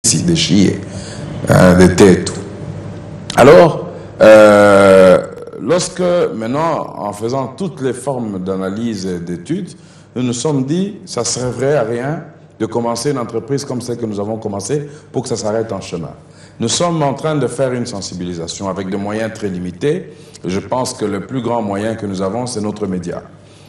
des chiés, des têtes. Alors, lorsque maintenant, en faisant toutes les formes d'analyse et d'études, nous nous sommes dit, ça ne servirait à rien de commencer une entreprise comme celle que nous avons commencée pour que ça s'arrête en chemin. Nous sommes en train de faire une sensibilisation avec des moyens très limités. Je pense que le plus grand moyen que nous avons, c'est notre média.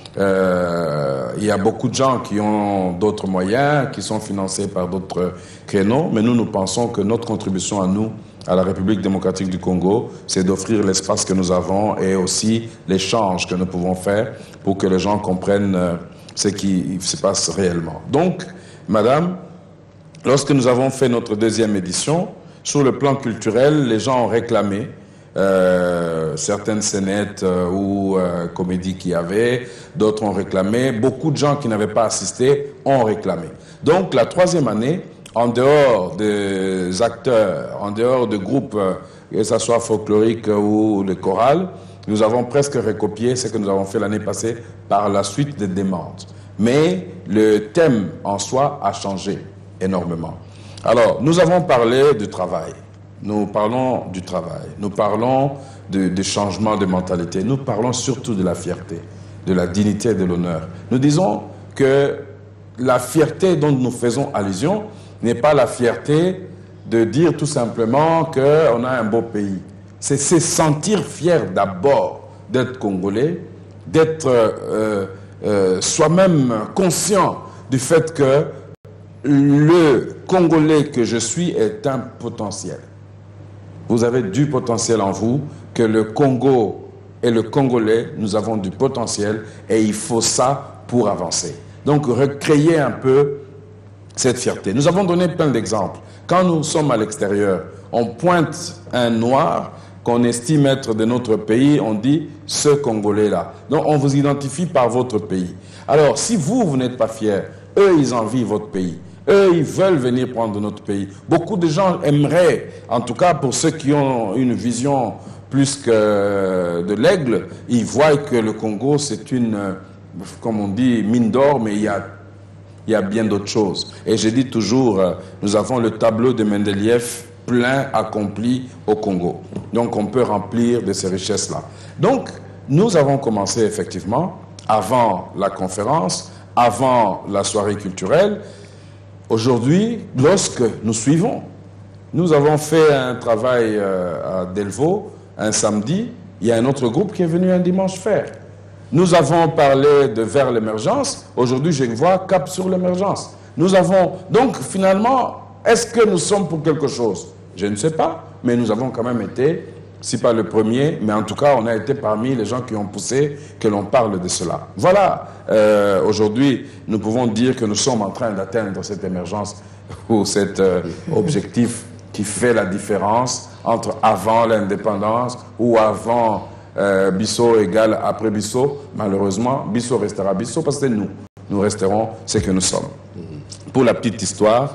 Il y a beaucoup de gens qui ont d'autres moyens, qui sont financés par d'autres créneaux, mais nous pensons que notre contribution à nous, à la République démocratique du Congo, c'est d'offrir l'espace que nous avons et aussi l'échange que nous pouvons faire pour que les gens comprennent ce qui se passe réellement. Donc, madame, lorsque nous avons fait notre deuxième édition, sur le plan culturel, les gens ont réclamé certaines scénettes ou comédies qu'il y avait, d'autres ont réclamé, beaucoup de gens qui n'avaient pas assisté ont réclamé. Donc la troisième année, en dehors des acteurs, en dehors de groupes, que ce soit folklorique ou de chorale, nous avons presque recopié ce que nous avons fait l'année passée par la suite des demandes. Mais le thème en soi a changé énormément. Alors, nous avons parlé du travail. Nous parlons du travail. Nous parlons de changement de mentalité. Nous parlons surtout de la fierté, de la dignité et de l'honneur. Nous disons que la fierté dont nous faisons allusion n'est pas la fierté de dire tout simplement qu'on a un beau pays. C'est se sentir fier d'abord d'être Congolais, d'être soi-même conscient du fait que le Congolais que je suis est un potentiel. Vous avez du potentiel en vous, que le Congo et le Congolais, nous avons du potentiel et il faut ça pour avancer. Donc, recréer un peu cette fierté. Nous avons donné plein d'exemples. Quand nous sommes à l'extérieur, on pointe un noir qu'on estime être de notre pays, on dit « ce Congolais-là ». Donc, on vous identifie par votre pays. Alors, si vous n'êtes pas fiers, eux, ils envient votre pays. Eux, ils veulent venir prendre notre pays. Beaucoup de gens aimeraient, en tout cas pour ceux qui ont une vision plus que de l'aigle, ils voient que le Congo, c'est une, comme on dit, mine d'or, mais il y a bien d'autres choses. Et je dis toujours, nous avons le tableau de Mendeleïev plein accompli au Congo. Donc on peut remplir de ces richesses-là. Donc nous avons commencé effectivement, avant la conférence, avant la soirée culturelle. Aujourd'hui, lorsque nous suivons, nous avons fait un travail à Delvaux un samedi, il y a un autre groupe qui est venu un dimanche faire. Nous avons parlé de vers l'émergence, aujourd'hui je vois cap sur l'émergence. Nous avons, donc finalement, est-ce que nous sommes pour quelque chose? Je ne sais pas, mais nous avons quand même été, si pas le premier, mais en tout cas on a été parmi les gens qui ont poussé que l'on parle de cela. Voilà, aujourd'hui nous pouvons dire que nous sommes en train d'atteindre cette émergence ou cet objectif qui fait la différence entre avant l'indépendance ou avant Bissau égale après Bissau. Malheureusement, Bissau restera Bissau parce que nous resterons ce que nous sommes. Pour la petite histoire,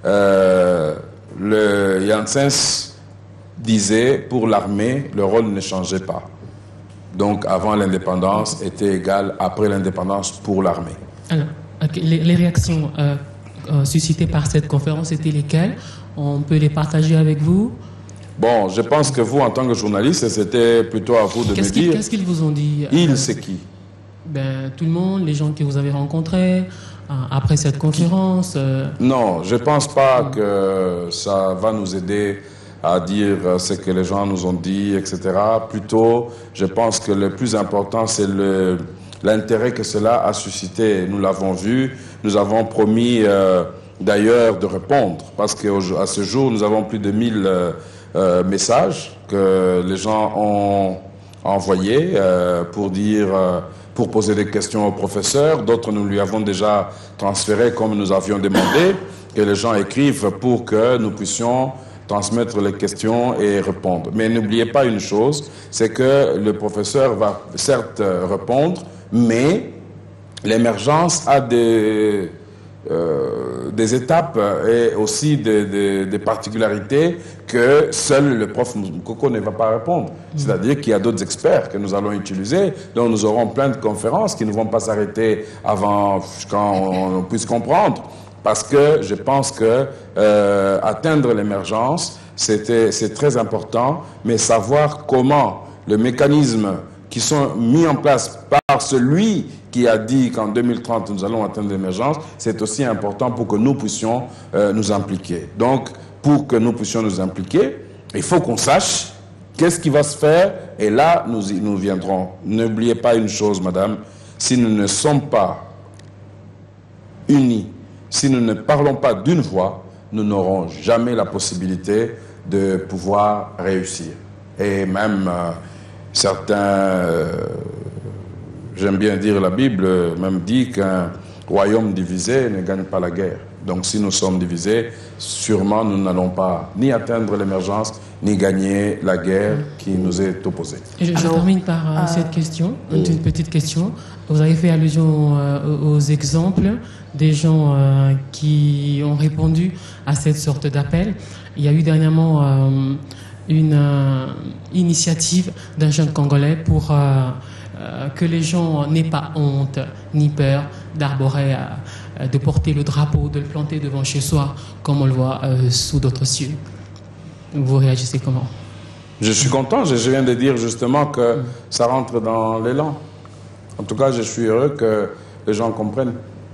le Janssens disait pour l'armée, le rôle ne changeait pas. Donc avant l'indépendance était égal après l'indépendance pour l'armée. Alors, les réactions suscitées par cette conférence étaient lesquelles? On peut les partager avec vous? Bon, je pense que vous, en tant que journaliste, c'était plutôt à vous de me dire... Qu'est-ce qu'ils vous ont dit? Ils, c'est qui? Ben, tout le monde, les gens que vous avez rencontrés après cette conférence. Non, je ne pense pas que ça va nous aider à dire ce que les gens nous ont dit, etc. Plutôt, je pense que le plus important, c'est l'intérêt que cela a suscité. Nous l'avons vu, nous avons promis d'ailleurs de répondre, parce qu'à ce jour, nous avons plus de 1000 messages que les gens ont envoyés pour poser des questions au professeur. D'autres, nous lui avons déjà transféré comme nous avions demandé, que les gens écrivent pour que nous puissions transmettre les questions et répondre. Mais n'oubliez pas une chose, c'est que le professeur va certes répondre, mais l'émergence a des étapes et aussi des particularités que seul le prof Mukoko ne va pas répondre. C'est-à-dire qu'il y a d'autres experts que nous allons utiliser, dont nous aurons plein de conférences qui ne vont pas s'arrêter avant qu'on puisse comprendre. Parce que je pense que atteindre l'émergence, c'est très important, mais savoir comment le mécanisme qui sont mis en place par celui qui a dit qu'en 2030 nous allons atteindre l'émergence, c'est aussi important pour que nous puissions nous impliquer. Donc, pour que nous puissions nous impliquer, il faut qu'on sache qu'est-ce qui va se faire, et là, nous viendrons. N'oubliez pas une chose, madame, si nous ne sommes pas unis, si nous ne parlons pas d'une voix, nous n'aurons jamais la possibilité de pouvoir réussir. Et même certains, j'aime bien dire la Bible, même dit qu'un royaume divisé ne gagne pas la guerre. Donc si nous sommes divisés, sûrement nous n'allons pas ni atteindre l'émergence, ni gagner la guerre qui nous est opposée. Je termine par cette question, une petite question. Vous avez fait allusion aux exemples des gens qui ont répondu à cette sorte d'appel. Il y a eu dernièrement une initiative d'un jeune Congolais pour que les gens n'aient pas honte ni peur d'arborer, de porter le drapeau, de le planter devant chez soi, comme on le voit sous d'autres cieux. Vous réagissez comment? Je suis content, je viens de dire justement que ça rentre dans l'élan. En tout cas, je suis heureux que les gens comprennent.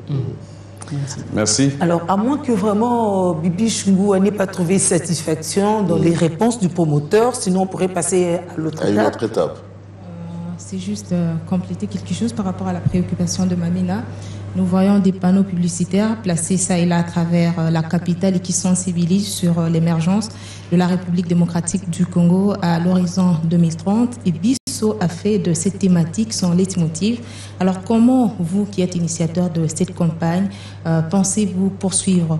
Merci. Alors, à moins que vraiment Bibi Chungou n'ait pas trouvé satisfaction dans les réponses du promoteur, sinon on pourrait passer à l'autre étape. Une autre étape. C'est juste compléter quelque chose par rapport à la préoccupation de Mamina. Nous voyons des panneaux publicitaires placés ça et là à travers la capitale et qui sensibilisent sur l'émergence de la République démocratique du Congo à l'horizon 2030. Et Bisso a fait de cette thématique son leitmotiv. Alors comment vous qui êtes initiateur de cette campagne, pensez-vous poursuivre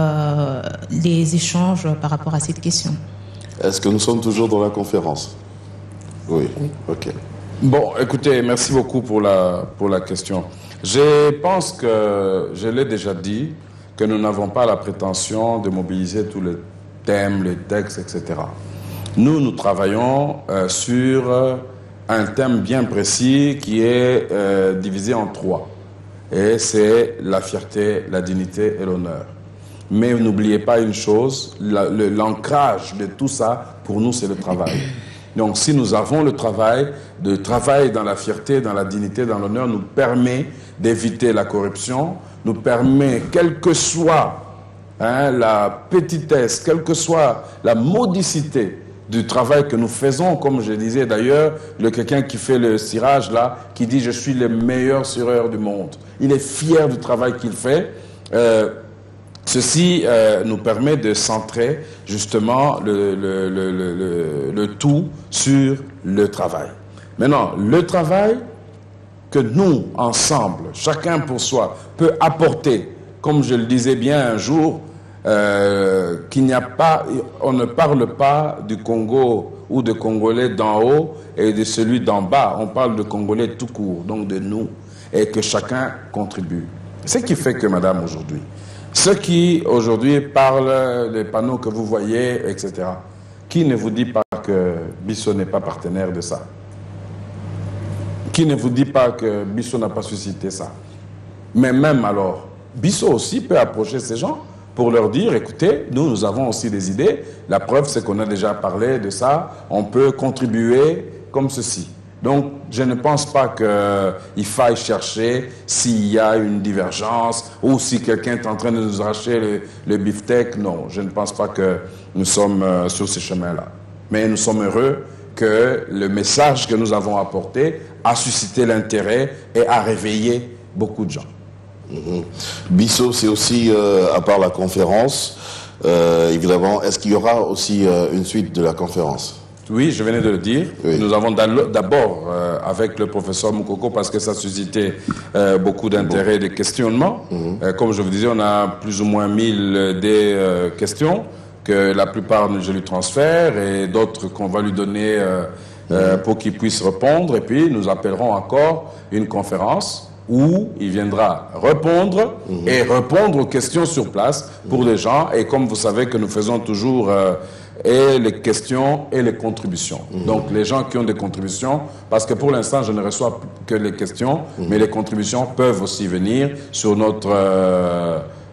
les échanges par rapport à cette question? Est-ce que nous sommes toujours dans la conférence? Oui. Ok. Bon, écoutez, merci beaucoup pour la question. Je pense que, je l'ai déjà dit, que nous n'avons pas la prétention de mobiliser tous les thèmes, les textes, etc. Nous travaillons sur un thème bien précis qui est divisé en 3. Et c'est la fierté, la dignité et l'honneur. Mais n'oubliez pas une chose, l'ancrage de tout ça, pour nous, c'est le travail. Donc, si nous avons le travail dans la fierté, dans la dignité, dans l'honneur, nous permet d'éviter la corruption, nous permet, quelle que soit la petitesse, quelle que soit la modicité du travail que nous faisons, comme je disais d'ailleurs, quelqu'un qui fait le cirage là, qui dit « je suis le meilleur cireur du monde ». Il est fier du travail qu'il fait. Ceci nous permet de centrer justement le tout sur le travail. Maintenant, le travail que nous, ensemble, chacun pour soi, peut apporter, comme je le disais bien un jour, qu'il n'y a pas, on ne parle pas du Congo ou de Congolais d'en haut et de celui d'en bas. On parle de Congolais tout court, donc de nous, et que chacun contribue. Ce qui fait que, madame, aujourd'hui, ceux qui, aujourd'hui, parlent des panneaux que vous voyez, etc., qui ne vous dit pas que Bisso n'est pas partenaire de ça? Qui ne vous dit pas que Bisso n'a pas suscité ça? Mais même alors, Bisso aussi peut approcher ces gens pour leur dire, écoutez, nous avons aussi des idées. La preuve, c'est qu'on a déjà parlé de ça. On peut contribuer comme ceci. Donc, je ne pense pas qu'il faille chercher s'il y a une divergence ou si quelqu'un est en train de nous arracher le beefsteak. Non, je ne pense pas que nous sommes sur ce chemin-là. Mais nous sommes heureux que le message que nous avons apporté a suscité l'intérêt et a réveillé beaucoup de gens. Bisso, c'est aussi, à part la conférence, évidemment, est-ce qu'il y aura aussi une suite de la conférence? Oui, je venais de le dire. Oui. Nous avons d'abord, avec le professeur Moukoko, parce que ça suscitait beaucoup d'intérêt et de questionnements. Comme je vous disais, on a plus ou moins 1000 des questions, que la plupart je lui transfère, et d'autres qu'on va lui donner pour qu'il puisse répondre. Et puis, nous appellerons encore une conférence où il viendra répondre et répondre aux questions sur place pour les gens. Et comme vous savez que nous faisons toujours et les questions et les contributions. Donc les gens qui ont des contributions, parce que pour l'instant je ne reçois que les questions, mais les contributions peuvent aussi venir sur notre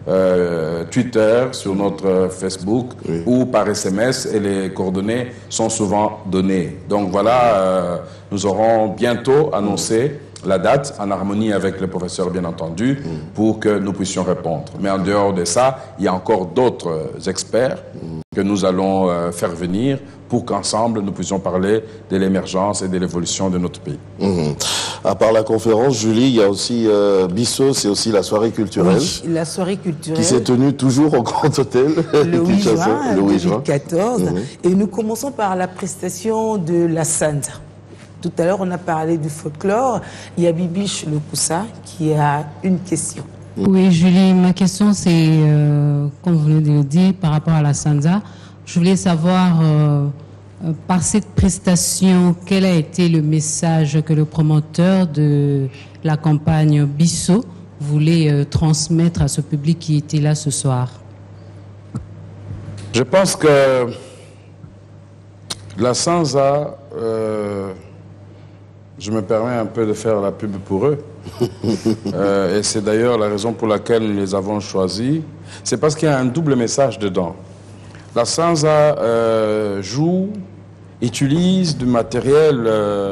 Twitter, sur notre Facebook ou par SMS, et les coordonnées sont souvent données. Donc voilà, nous aurons bientôt annoncé la date, en harmonie avec le professeur bien entendu, pour que nous puissions répondre. Mais en dehors de ça, il y a encore d'autres experts que nous allons faire venir pour qu'ensemble nous puissions parler de l'émergence et de l'évolution de notre pays. À part la conférence, Julie, il y a aussi Bissau, c'est aussi la soirée culturelle. Oui, la soirée culturelle. Qui s'est tenue toujours au Grand Hôtel. Le 8 juin, le 8 2014. Et nous commençons par la prestation de la Sanza. Tout à l'heure, on a parlé du folklore. Il y a Bibiche Le Koussa qui a une question. Oui, Julie, ma question c'est, comme vous venez de le dire, par rapport à la Sanza. Je voulais savoir, par cette prestation, quel a été le message que le promoteur de la campagne Bissau voulait transmettre à ce public qui était là ce soir? Je pense que la Sanza, je me permets un peu de faire la pub pour eux. Et c'est d'ailleurs la raison pour laquelle nous les avons choisis. C'est parce qu'il y a un double message dedans. La Sanza utilise du matériel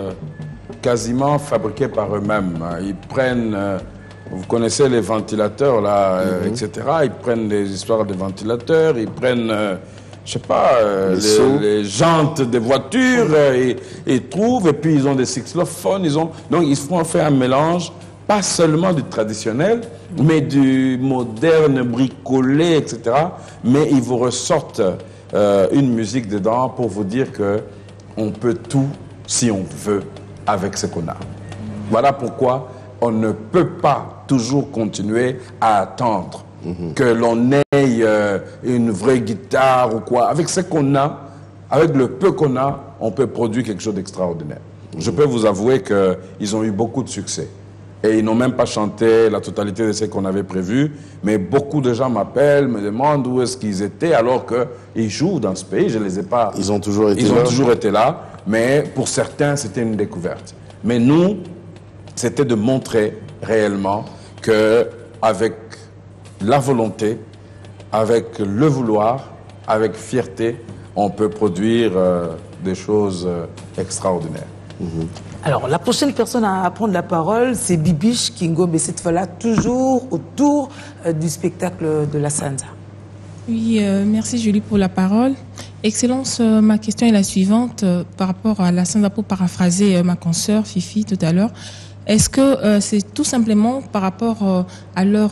quasiment fabriqué par eux-mêmes. Ils prennent, vous connaissez les ventilateurs là, etc. Ils prennent des histoires de ventilateurs, ils prennent... je sais pas, les jantes des voitures, ils trouvent, et puis ils ont des xylophones, donc ils font faire un mélange, pas seulement du traditionnel, mais du moderne, bricolé, etc. Mais ils vous ressortent une musique dedans pour vous dire que on peut tout, si on veut, avec ce qu'on a. Voilà pourquoi on ne peut pas toujours continuer à attendre que l'on ait une vraie guitare ou quoi. Avec ce qu'on a, avec le peu qu'on a, on peut produire quelque chose d'extraordinaire. Je peux vous avouer qu'ils ont eu beaucoup de succès. Et ils n'ont même pas chanté la totalité de ce qu'on avait prévu. Mais beaucoup de gens m'appellent, me demandent où est-ce qu'ils étaient, alors qu'ils jouent dans ce pays. Je ne les ai pas... Ils ont toujours été là. Ils ont toujours été là. Mais pour certains, c'était une découverte. Mais nous, c'était de montrer réellement qu'avec la volonté, avec le vouloir, avec fierté, on peut produire des choses extraordinaires. Alors, la prochaine personne à prendre la parole, c'est Bibiche Kingo, mais cette fois-là, toujours autour du spectacle de la Sanza. Oui, merci Julie pour la parole. Excellence, ma question est la suivante par rapport à la Sanza, pour paraphraser ma consoeur Fifi tout à l'heure. Est-ce que c'est tout simplement par rapport à leur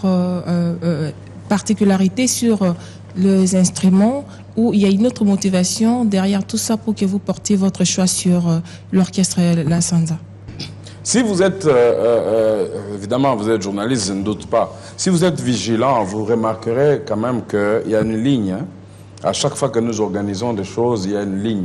particularité sur les instruments, ou il y a une autre motivation derrière tout ça pour que vous portiez votre choix sur l'orchestre La Sanza? Si vous êtes, évidemment, vous êtes journaliste, je ne doute pas. Si vous êtes vigilant, vous remarquerez quand même qu'il y a une ligne. Hein. À chaque fois que nous organisons des choses, il y a une ligne.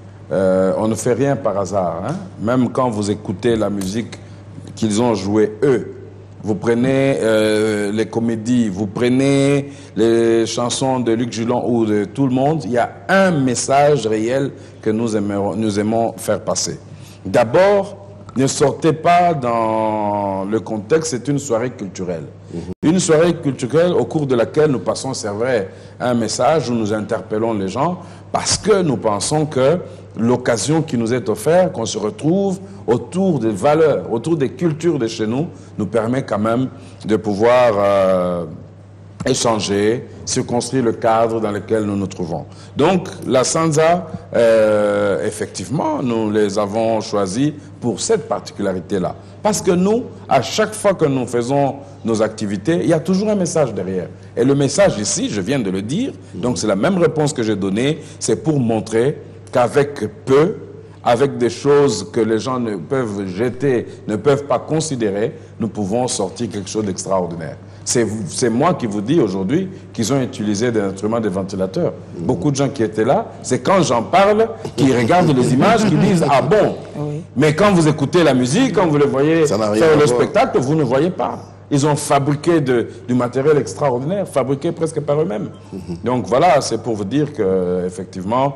On ne fait rien par hasard. Hein. Même quand vous écoutez la musique qu'ils ont jouée, eux, vous prenez les comédies, vous prenez les chansons de Luc Julon ou de tout le monde, il y a un message réel que nous aimons faire passer. D'abord, ne sortez pas dans le contexte, c'est une soirée culturelle. Une soirée culturelle au cours de laquelle nous passons, c'est vrai, un message où nous interpellons les gens parce que nous pensons que l'occasion qui nous est offerte, qu'on se retrouve autour des valeurs, autour des cultures de chez nous, nous permet quand même de pouvoir échanger, circonscrire le cadre dans lequel nous nous trouvons. Donc, la Sanza, effectivement, nous les avons choisis pour cette particularité-là. Parce que nous, à chaque fois que nous faisons nos activités, il y a toujours un message derrière. Et le message ici, je viens de le dire, donc c'est la même réponse que j'ai donnée, c'est pour montrer qu'avec peu, avec des choses que les gens ne peuvent jeter, ne peuvent pas considérer, nous pouvons sortir quelque chose d'extraordinaire. C'est moi qui vous dis aujourd'hui qu'ils ont utilisé des instruments de ventilateurs. Beaucoup de gens qui étaient là, c'est quand j'en parle, qui regardent les images, qui disent « Ah bon ?» Mais quand vous écoutez la musique, quand vous le voyez faire le spectacle, vous ne voyez pas. Ils ont fabriqué du matériel extraordinaire, fabriqué presque par eux-mêmes. Donc voilà, c'est pour vous dire que effectivement,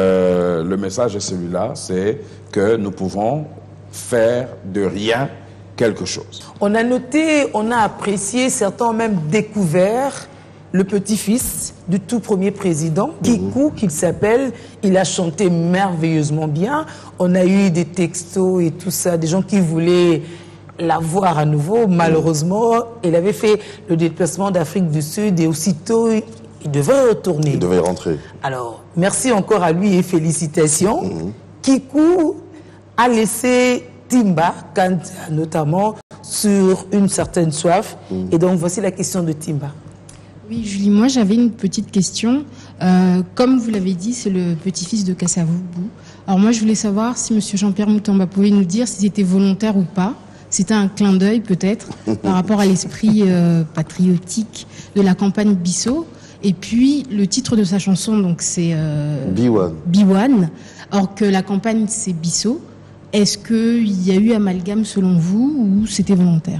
le message est celui-là, c'est que nous pouvons faire de rien quelque chose. On a noté, on a apprécié, certains ont même découvert le petit-fils du tout premier président, Kikou, qu'il s'appelle. Il a chanté merveilleusement bien. On a eu des textos et tout ça, des gens qui voulaient la voir à nouveau. Malheureusement, il avait fait le déplacement d'Afrique du Sud et aussitôt, il devait retourner. Il devait rentrer. Alors, merci encore à lui et félicitations. Kikou a laissé Timba, notamment, sur une certaine soif. Et donc, voici la question de Timba. Oui, Julie, moi j'avais une petite question. Comme vous l'avez dit, c'est le petit-fils de Kasavubu. Alors moi je voulais savoir si M. Jean-Pierre Moutamba pouvait nous dire si c'était volontaire ou pas. C'était un clin d'œil peut-être par rapport à l'esprit patriotique de la campagne Bissau. Et puis le titre de sa chanson, donc c'est B1. B1, or que la campagne c'est Bissau. Est-ce qu'il y a eu amalgame selon vous ou c'était volontaire?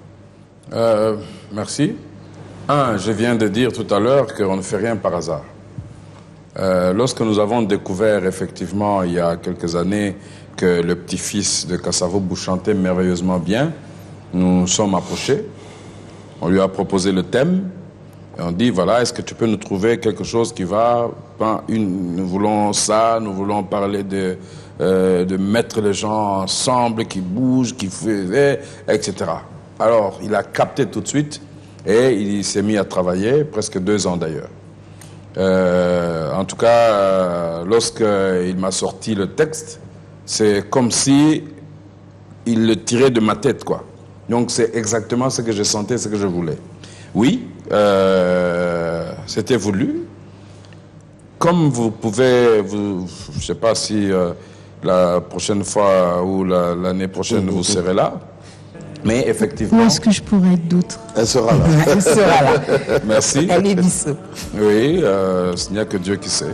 Merci. Je viens de dire tout à l'heure qu'on ne fait rien par hasard. Lorsque nous avons découvert effectivement il y a quelques années que le petit-fils de Kasavubu chantait merveilleusement bien, nous nous sommes approchés, on lui a proposé le thème, et on dit voilà, est-ce que tu peux nous trouver quelque chose qui va, nous voulons ça, nous voulons parler de mettre les gens ensemble, qui bougent, qui faisaient, etc. Alors il a capté tout de suite. Et il s'est mis à travailler, presque 2 ans d'ailleurs. En tout cas, lorsqu'il m'a sorti le texte, c'est comme si il le tirait de ma tête, quoi. Donc c'est exactement ce que je sentais, ce que je voulais. Oui, c'était voulu. Comme vous pouvez, je ne sais pas si la prochaine fois ou l'année prochaine vous serez là. Mais effectivement... Où est-ce que je pourrais être d'autre? Elle sera là. Elle sera là. Merci. Elle est Bissau. Oui, il n'y a que Dieu qui sait.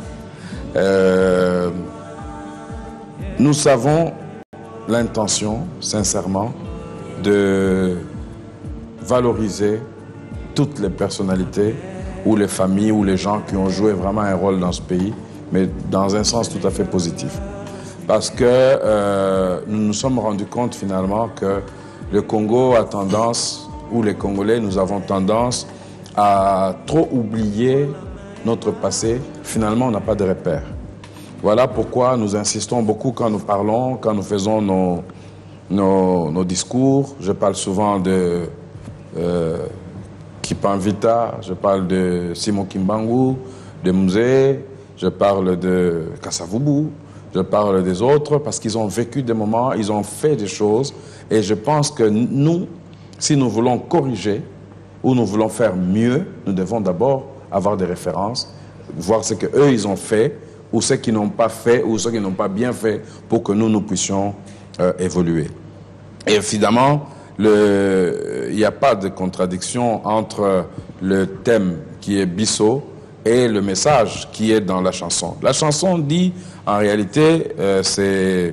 Nous savons l'intention, sincèrement, de valoriser toutes les personnalités ou les familles ou les gens qui ont joué vraiment un rôle dans ce pays, mais dans un sens tout à fait positif. Parce que nous nous sommes rendus compte finalement que le Congo a tendance, ou les Congolais, nous avons tendance à trop oublier notre passé. Finalement, on n'a pas de repères. Voilà pourquoi nous insistons beaucoup quand nous parlons, quand nous faisons nos discours. Je parle souvent de Kipanvita, je parle de Simon Kimbangu, de Mzee, je parle de Kasavubu, je parle des autres parce qu'ils ont vécu des moments, ils ont fait des choses. Et je pense que nous, si nous voulons corriger ou nous voulons faire mieux, nous devons d'abord avoir des références, voir ce qu'eux, ils ont fait, ou ce qu'ils n'ont pas fait, ou ce qu'ils n'ont pas bien fait, pour que nous puissions évoluer. Et évidemment, il n'y a pas de contradiction entre le thème qui est Bissau et le message qui est dans la chanson. La chanson dit, en réalité, c'est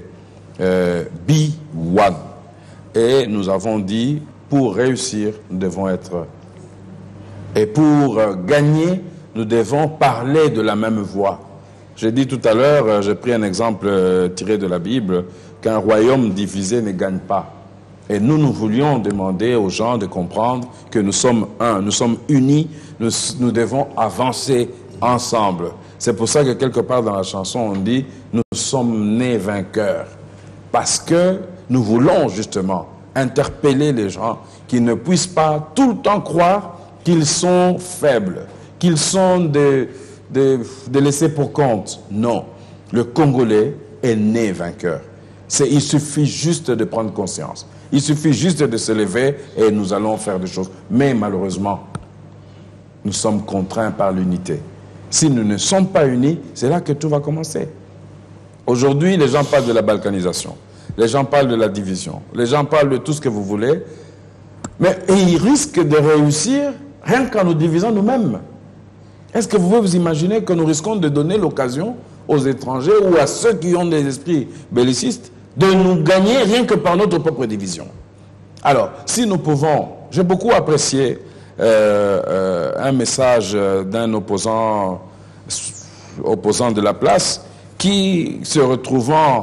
B1. Et nous avons dit, pour réussir, nous devons être... Et pour gagner, nous devons parler de la même voix. J'ai dit tout à l'heure, j'ai pris un exemple tiré de la Bible, qu'un royaume divisé ne gagne pas. Et nous voulions demander aux gens de comprendre que nous sommes un, nous sommes unis, nous devons avancer ensemble. C'est pour ça que quelque part dans la chanson, on dit, nous sommes nés vainqueurs. Parce que nous voulons justement interpeller les gens qui ne puissent pas tout le temps croire qu'ils sont faibles, qu'ils sont des laissés pour compte. Non, le Congolais est né vainqueur. Il suffit juste de prendre conscience. Il suffit juste de se lever et nous allons faire des choses. Mais malheureusement, nous sommes contraints par l'unité. Si nous ne sommes pas unis, c'est là que tout va commencer. Aujourd'hui, les gens parlent de la balkanisation. Les gens parlent de la division. Les gens parlent de tout ce que vous voulez. Mais ils risquent de réussir rien qu'en nous divisant nous-mêmes. Est-ce que vous pouvez vous imaginer que nous risquons de donner l'occasion aux étrangers ou à ceux qui ont des esprits bellicistes de nous gagner rien que par notre propre division? Alors, si nous pouvons... J'ai beaucoup apprécié un message d'un opposant de la place qui, se retrouvant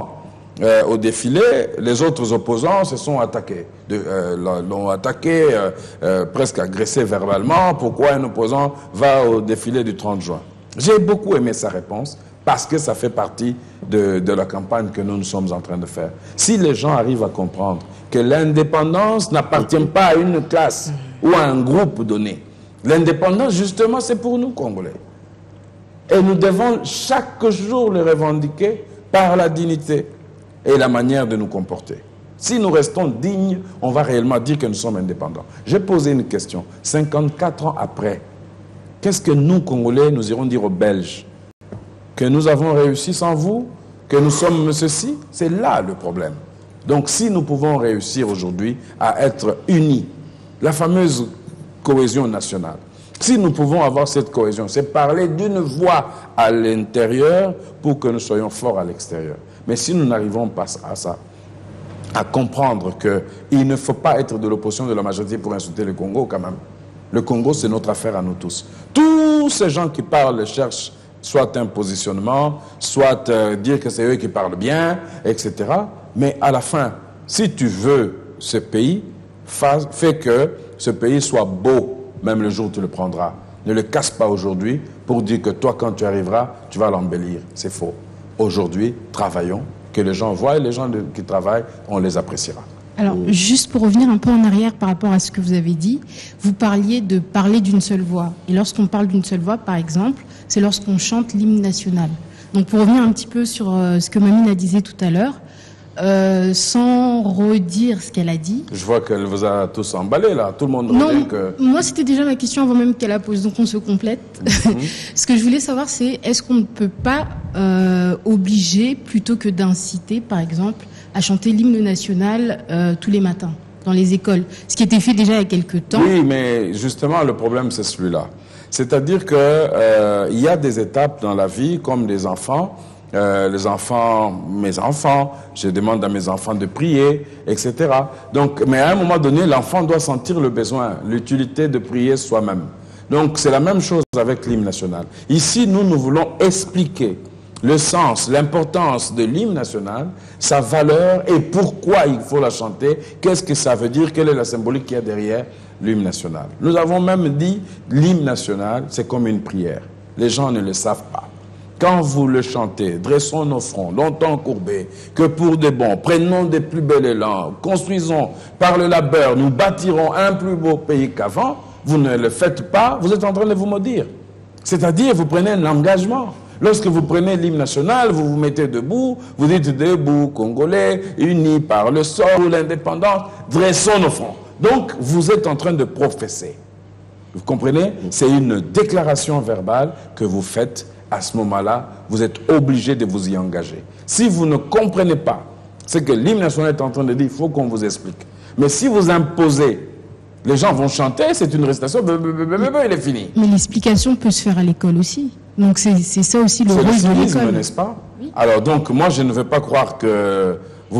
au défilé, les autres opposants se sont attaqués, l'ont attaqué, presque agressé verbalement. Pourquoi un opposant va au défilé du 30 juin? J'ai beaucoup aimé sa réponse, parce que ça fait partie de la campagne que nous sommes en train de faire. Si les gens arrivent à comprendre que l'indépendance n'appartient pas à une classe ou à un groupe donné, l'indépendance, justement, c'est pour nous, Congolais. Et nous devons chaque jour le revendiquer par la dignité et la manière de nous comporter. Si nous restons dignes, on va réellement dire que nous sommes indépendants. J'ai posé une question. 54 ans après, qu'est-ce que nous, Congolais, nous irons dire aux Belges? Que nous avons réussi sans vous? Que nous sommes ceci? C'est là le problème. Donc si nous pouvons réussir aujourd'hui à être unis, la fameuse cohésion nationale, si nous pouvons avoir cette cohésion, c'est parler d'une voix à l'intérieur pour que nous soyons forts à l'extérieur. Mais si nous n'arrivons pas à ça, à comprendre qu'il ne faut pas être de l'opposition de la majorité pour insulter le Congo quand même. Le Congo, c'est notre affaire à nous tous. Tous ces gens qui parlent cherchent soit un positionnement, soit dire que c'est eux qui parlent bien, etc. Mais à la fin, si tu veux ce pays, fais que ce pays soit beau, même le jour où tu le prendras. Ne le casse pas aujourd'hui pour dire que toi, quand tu arriveras, tu vas l'embellir. C'est faux. Aujourd'hui, travaillons, que les gens voient et les gens qui travaillent, on les appréciera. Alors, juste pour revenir un peu en arrière par rapport à ce que vous avez dit, vous parliez de parler d'une seule voix. Et lorsqu'on parle d'une seule voix, par exemple, c'est lorsqu'on chante l'hymne national. Donc, pour revenir un petit peu sur ce que Mamina disait tout à l'heure, sans redire ce qu'elle a dit. Je vois qu'elle vous a tous emballé là, tout le monde non, que... moi c'était déjà ma question avant même qu'elle la pose, donc on se complète. Ce que je voulais savoir, c'est est-ce qu'on ne peut pas obliger, plutôt que d'inciter, par exemple, à chanter l'hymne national tous les matins dans les écoles, ce qui était fait déjà il y a quelques temps. Oui, mais justement le problème c'est celui-là. C'est-à-dire que il y a des étapes dans la vie, comme les enfants, mes enfants, je demande à mes enfants de prier, etc. Donc, mais à un moment donné, l'enfant doit sentir le besoin, l'utilité de prier soi-même. Donc, c'est la même chose avec l'hymne national. Ici, nous voulons expliquer le sens, l'importance de l'hymne national, sa valeur et pourquoi il faut la chanter, qu'est-ce que ça veut dire, quelle est la symbolique qu'il y a derrière l'hymne national. Nous avons même dit, l'hymne national, c'est comme une prière. Les gens ne le savent pas. Quand vous le chantez, dressons nos fronts, longtemps courbés, que pour de bon, prenons des plus belles élans, construisons par le labeur, nous bâtirons un plus beau pays qu'avant, vous ne le faites pas, vous êtes en train de vous maudire. C'est-à-dire, vous prenez un engagement. Lorsque vous prenez l'hymne national, vous vous mettez debout, vous dites debout, Congolais, unis par le sort ou l'indépendance, dressons nos fronts. Donc, vous êtes en train de professer. Vous comprenez? C'est une déclaration verbale que vous faites. À ce moment-là, vous êtes obligé de vous y engager. Si vous ne comprenez pas ce que l'hymne national est en train de dire, il faut qu'on vous explique. Mais si vous imposez, les gens vont chanter, c'est une récitation, il est fini. Mais l'explication peut se faire à l'école aussi. Donc c'est ça aussi le rôle de l'école. N'est-ce pas? Oui. Alors donc, moi je ne veux pas croire que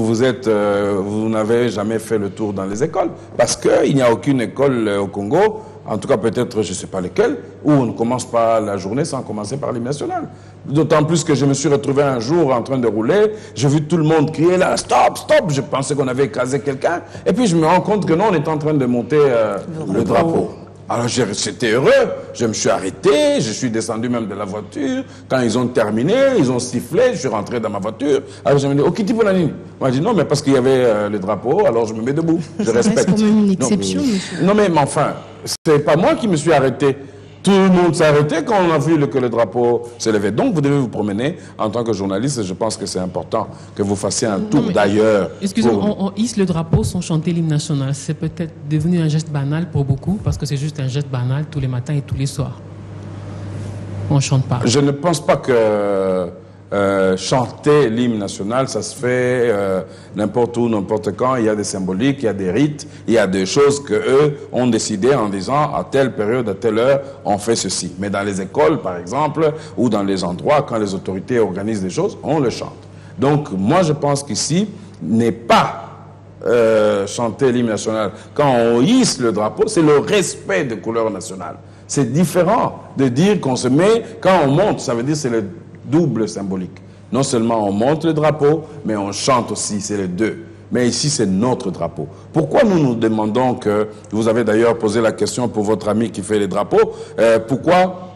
vous n'avez jamais fait le tour dans les écoles, parce qu'il n'y a aucune école au Congo, en tout cas peut-être je ne sais pas lesquelles, où on ne commence pas la journée sans commencer par l'hymne national. D'autant plus que je me suis retrouvé un jour en train de rouler, j'ai vu tout le monde crier là, stop, stop, je pensais qu'on avait écrasé quelqu'un, et puis je me rends compte que non, on est en train de monter le drapeau. Alors j'étais heureux, je me suis arrêté, je suis descendu même de la voiture. Quand ils ont terminé, ils ont sifflé, je suis rentré dans ma voiture. Alors je me dis, ok, tipo la ligne. Moi je dis non, mais parce qu'il y avait le drapeau, alors je me mets debout, je respecte. C'est quand même une exception, monsieur. Non mais enfin, c'est pas moi qui me suis arrêté. Tout le monde s'est arrêté quand on a vu que le drapeau s'est levé. Donc vous devez vous promener en tant que journaliste. Je pense que c'est important que vous fassiez un tour d'ailleurs. Excusez-moi, on hisse le drapeau sans chanter l'hymne national. C'est peut-être devenu un geste banal pour beaucoup, parce que c'est juste un geste banal tous les matins et tous les soirs. On ne chante pas. Je ne pense pas que chanter l'hymne national, ça se fait n'importe où, n'importe quand. Il y a des symboliques, il y a des rites, il y a des choses que eux ont décidé en disant à telle période, à telle heure, on fait ceci. Mais dans les écoles, par exemple, ou dans les endroits, quand les autorités organisent des choses, on le chante. Donc, moi, je pense qu'ici, n'est pas chanter l'hymne national. Quand on hisse le drapeau, c'est le respect des couleurs nationales. C'est différent de dire qu'on se met, quand on monte, ça veut dire c'est le double symbolique. Non seulement on monte le drapeau, mais on chante aussi, c'est les deux. Mais ici, c'est notre drapeau. Pourquoi nous nous demandons que, vous avez d'ailleurs posé la question pour votre ami qui fait les drapeaux, pourquoi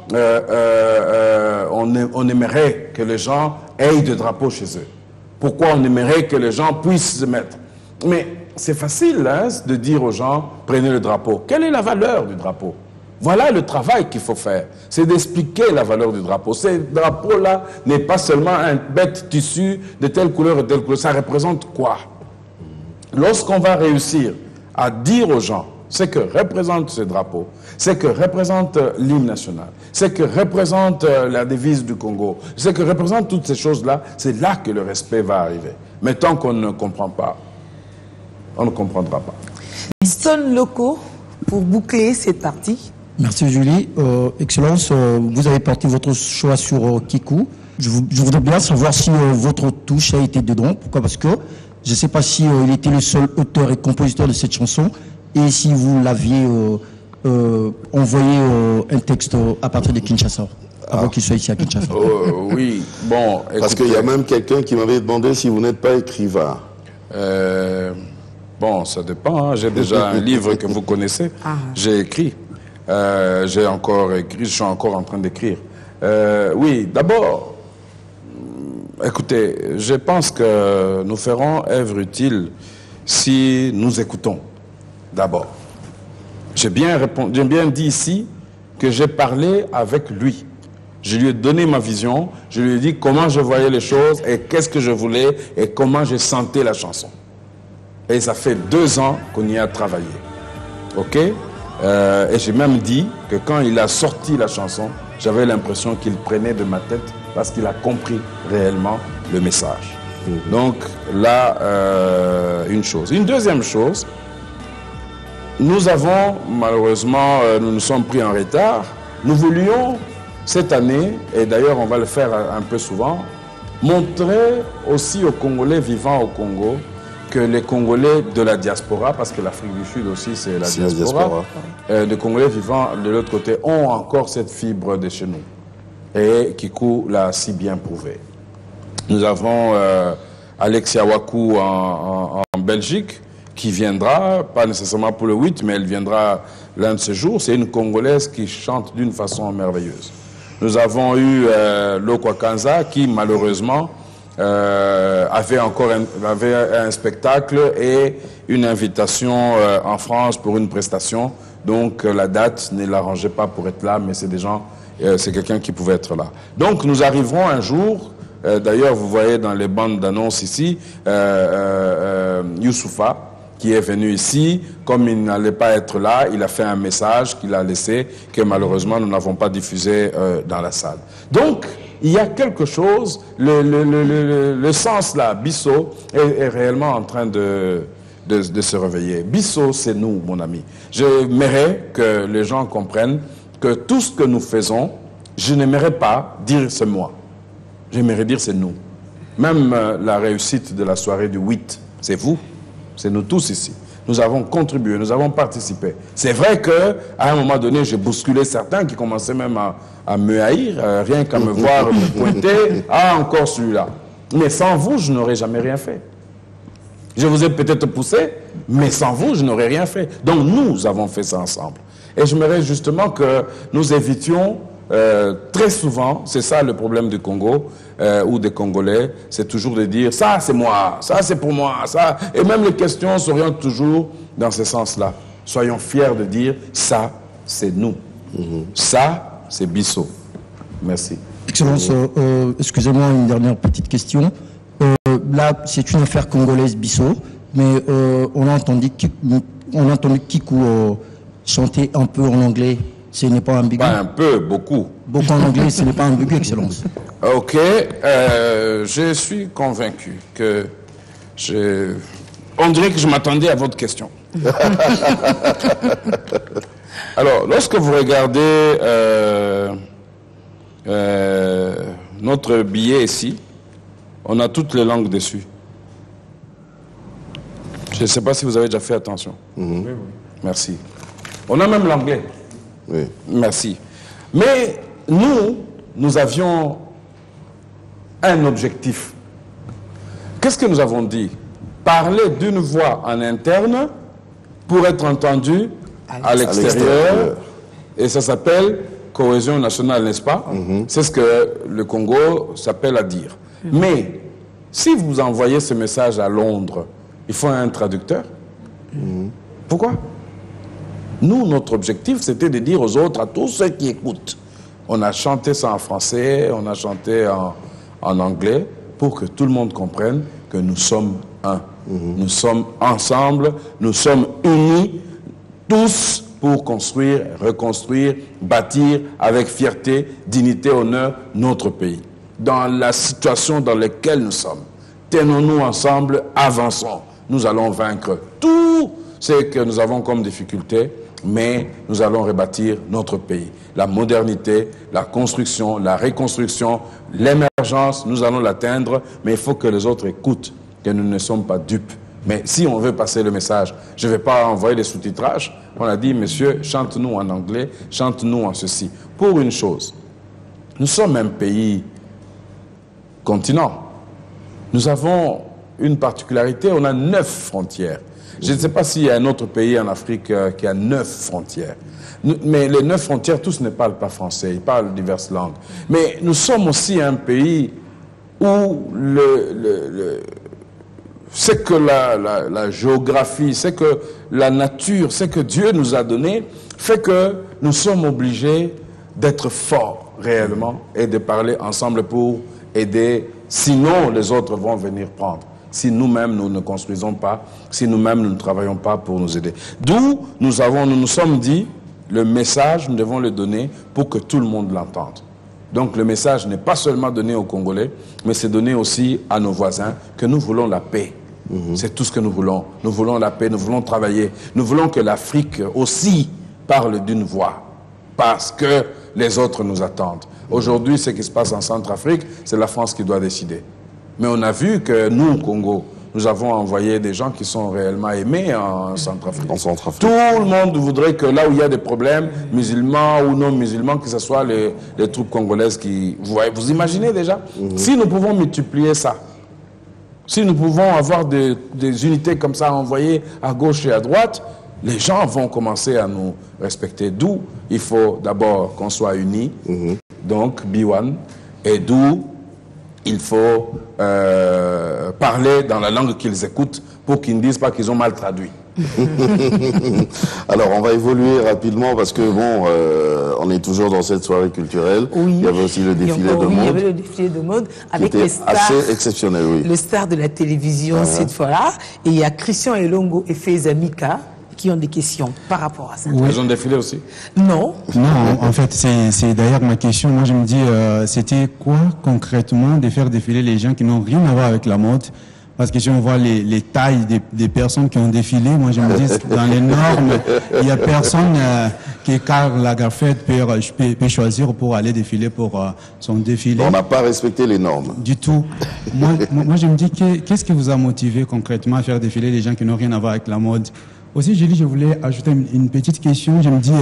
on aimerait que les gens aient des drapeaux chez eux? Pourquoi on aimerait que les gens puissent se mettre? Mais c'est facile hein, de dire aux gens, prenez le drapeau. Quelle est la valeur du drapeau? Voilà le travail qu'il faut faire. C'est d'expliquer la valeur du drapeau. Ce drapeau-là n'est pas seulement un bête tissu de telle couleur et telle couleur. Ça représente quoi? Lorsqu'on va réussir à dire aux gens ce que représente ce drapeau, ce que représente l'hymne national, ce que représente la devise du Congo, ce que représente toutes ces choses-là, c'est là que le respect va arriver. Mais tant qu'on ne comprend pas, on ne comprendra pas. Son locaux pour boucler cette partie. Merci Julie. Excellence, vous avez porté votre choix sur Kikou. Je voudrais bien savoir si votre touche a été dedans. Pourquoi? Parce que je ne sais pas si il était le seul auteur et compositeur de cette chanson et si vous l'aviez envoyé un texte à partir de Kinshasa, avant qu'il soit ici à Kinshasa. Oui, bon. Parce qu'il y a même quelqu'un qui m'avait demandé si vous n'êtes pas écrivain. Bon, ça dépend. Hein. J'ai déjà un livre que vous connaissez. J'ai écrit. J'ai encore écrit. Je suis encore en train d'écrire. Oui, d'abord, écoutez, je pense que nous ferons œuvre utile si nous écoutons. D'abord, j'ai bien dit ici que j'ai parlé avec lui. Je lui ai donné ma vision. Je lui ai dit comment je voyais les choses et qu'est-ce que je voulais et comment je sentais la chanson. Et ça fait 2 ans qu'on y a travaillé. OK? Et j'ai même dit que quand il a sorti la chanson, j'avais l'impression qu'il prenait de ma tête parce qu'il a compris réellement le message. Donc là, une chose. Une deuxième chose, nous avons, malheureusement, nous nous sommes pris en retard. Nous voulions, cette année, et d'ailleurs on va le faire un peu souvent, montrer aussi aux Congolais vivant au Congo que les Congolais de la diaspora, parce que l'Afrique du Sud aussi c'est la diaspora, les Congolais vivant de l'autre côté ont encore cette fibre de chez nous. Et Kikou l'a si bien prouvé. Nous avons Alexia Wakou en Belgique, qui viendra, pas nécessairement pour le 8, mais elle viendra l'un de ces jours. C'est une Congolaise qui chante d'une façon merveilleuse. Nous avons eu Lokwa Kanza, qui malheureusement avait un spectacle et une invitation en France pour une prestation. Donc la date ne l'arrangeait pas pour être là, mais c'est des gens, c'est quelqu'un qui pouvait être là. Donc nous arriverons un jour, d'ailleurs vous voyez dans les bandes d'annonces ici, Youssoufa, qui est venu ici, comme il n'allait pas être là, il a fait un message qu'il a laissé, que malheureusement nous n'avons pas diffusé dans la salle. Donc, il y a quelque chose, le sens là, Bisso, est réellement en train de se réveiller. Bisso, c'est nous, mon ami. J'aimerais que les gens comprennent que tout ce que nous faisons, je n'aimerais pas dire c'est moi. J'aimerais dire c'est nous. Même la réussite de la soirée du 8, c'est vous. C'est nous tous ici. Nous avons contribué, nous avons participé. C'est vrai qu'à un moment donné, j'ai bousculé certains qui commençaient même à me haïr, rien qu'à me voir me pointer. Ah, encore celui-là. Mais sans vous, je n'aurais jamais rien fait. Je vous ai peut-être poussé, mais sans vous, je n'aurais rien fait. Donc nous avons fait ça ensemble. Et j'aimerais justement que nous évitions très souvent, c'est ça le problème du Congo ou des Congolais, c'est toujours de dire ça c'est moi, ça c'est pour moi, ça. Et même les questions s'orientent toujours dans ce sens-là. Soyons fiers de dire ça c'est nous, ça c'est Bisso. Merci. Excellence, excusez-moi une dernière petite question. Là c'est une affaire congolaise Bisso, mais on a entendu Kikou chanter un peu en anglais. Ce n'est pas ambigu. Pas un peu, beaucoup. Beaucoup en anglais, ce n'est pas ambigu, Excellence. Ok, je suis convaincu que on dirait que je m'attendais à votre question. Alors, lorsque vous regardez notre billet ici, on a toutes les langues dessus. Je ne sais pas si vous avez déjà fait attention. Oui. Merci. On a même l'anglais. Oui. Merci. Mais nous avions un objectif. Qu'est-ce que nous avons dit? Parler d'une voix en interne pour être entendu à l'extérieur. Et ça s'appelle cohésion nationale, n'est-ce pas? C'est ce que le Congo s'appelle à dire. Mais si vous envoyez ce message à Londres, il faut un traducteur. Pourquoi? Nous, notre objectif, c'était de dire aux autres, à tous ceux qui écoutent, on a chanté ça en français, on a chanté en anglais, pour que tout le monde comprenne que nous sommes un. Nous sommes ensemble, nous sommes unis, tous pour construire, reconstruire, bâtir avec fierté, dignité, honneur notre pays. Dans la situation dans laquelle nous sommes, tenons-nous ensemble, avançons. Nous allons vaincre tout ce que nous avons comme difficulté, mais nous allons rebâtir notre pays. La modernité, la construction, la reconstruction, l'émergence, nous allons l'atteindre, mais il faut que les autres écoutent que nous ne sommes pas dupes. Mais si on veut passer le message, je ne vais pas envoyer des sous-titrages. On a dit, monsieur, chante-nous en anglais, chante-nous en ceci. Pour une chose, nous sommes un pays continent. Nous avons une particularité, on a 9 frontières. Je ne sais pas s'il y a un autre pays en Afrique qui a 9 frontières. Mais les 9 frontières, tous ne parlent pas français, ils parlent diverses langues. Mais nous sommes aussi un pays où c'est que la géographie, c'est que la nature, c'est que Dieu nous a donné, fait que nous sommes obligés d'être forts réellement et de parler ensemble pour aider. Sinon, les autres vont venir prendre. Si nous-mêmes, nous ne construisons pas, si nous-mêmes, nous ne travaillons pas pour nous aider. D'où nous nous sommes dit, le message, nous devons le donner pour que tout le monde l'entende. Donc le message n'est pas seulement donné aux Congolais, mais c'est donné aussi à nos voisins que nous voulons la paix. C'est tout ce que nous voulons. Nous voulons la paix, nous voulons travailler. Nous voulons que l'Afrique aussi parle d'une voix, parce que les autres nous attendent. Aujourd'hui, ce qui se passe en Centrafrique, c'est la France qui doit décider. Mais on a vu que nous, au Congo, nous avons envoyé des gens qui sont réellement aimés en Centrafrique. Tout le monde voudrait que là où il y a des problèmes, musulmans ou non musulmans, que ce soit les troupes congolaises qui... Vous imaginez déjà? Si nous pouvons multiplier ça, si nous pouvons avoir des unités comme ça envoyées à gauche et à droite, les gens vont commencer à nous respecter. D'où il faut d'abord qu'on soit unis, donc B1, et d'où il faut parler dans la langue qu'ils écoutent pour qu'ils ne disent pas qu'ils ont mal traduit. Alors, on va évoluer rapidement parce que, bon, on est toujours dans cette soirée culturelle. Oui. Il y avait aussi le défilé de mode. Il y avait le défilé de mode avec les stars. Assez exceptionnel, oui. Les stars de la télévision cette fois-là. Et il y a Christian Elongo et Faiza Mika qui ont des questions par rapport à ça. Oui. Ils ont défilé aussi? Non. Non, en fait, c'est d'ailleurs ma question. Moi, je me dis, c'était quoi concrètement de faire défiler les gens qui n'ont rien à voir avec la mode? Parce que si on voit les tailles des personnes qui ont défilé, moi je me dis, dans les normes, il n'y a personne que Karl Lagerfeld peut choisir pour aller défiler pour son défilé. On n'a pas respecté les normes. Du tout. Moi je me dis, qu'est-ce qui vous a motivé concrètement à faire défiler les gens qui n'ont rien à voir avec la mode? Aussi, je voulais ajouter une petite question. Je me dis,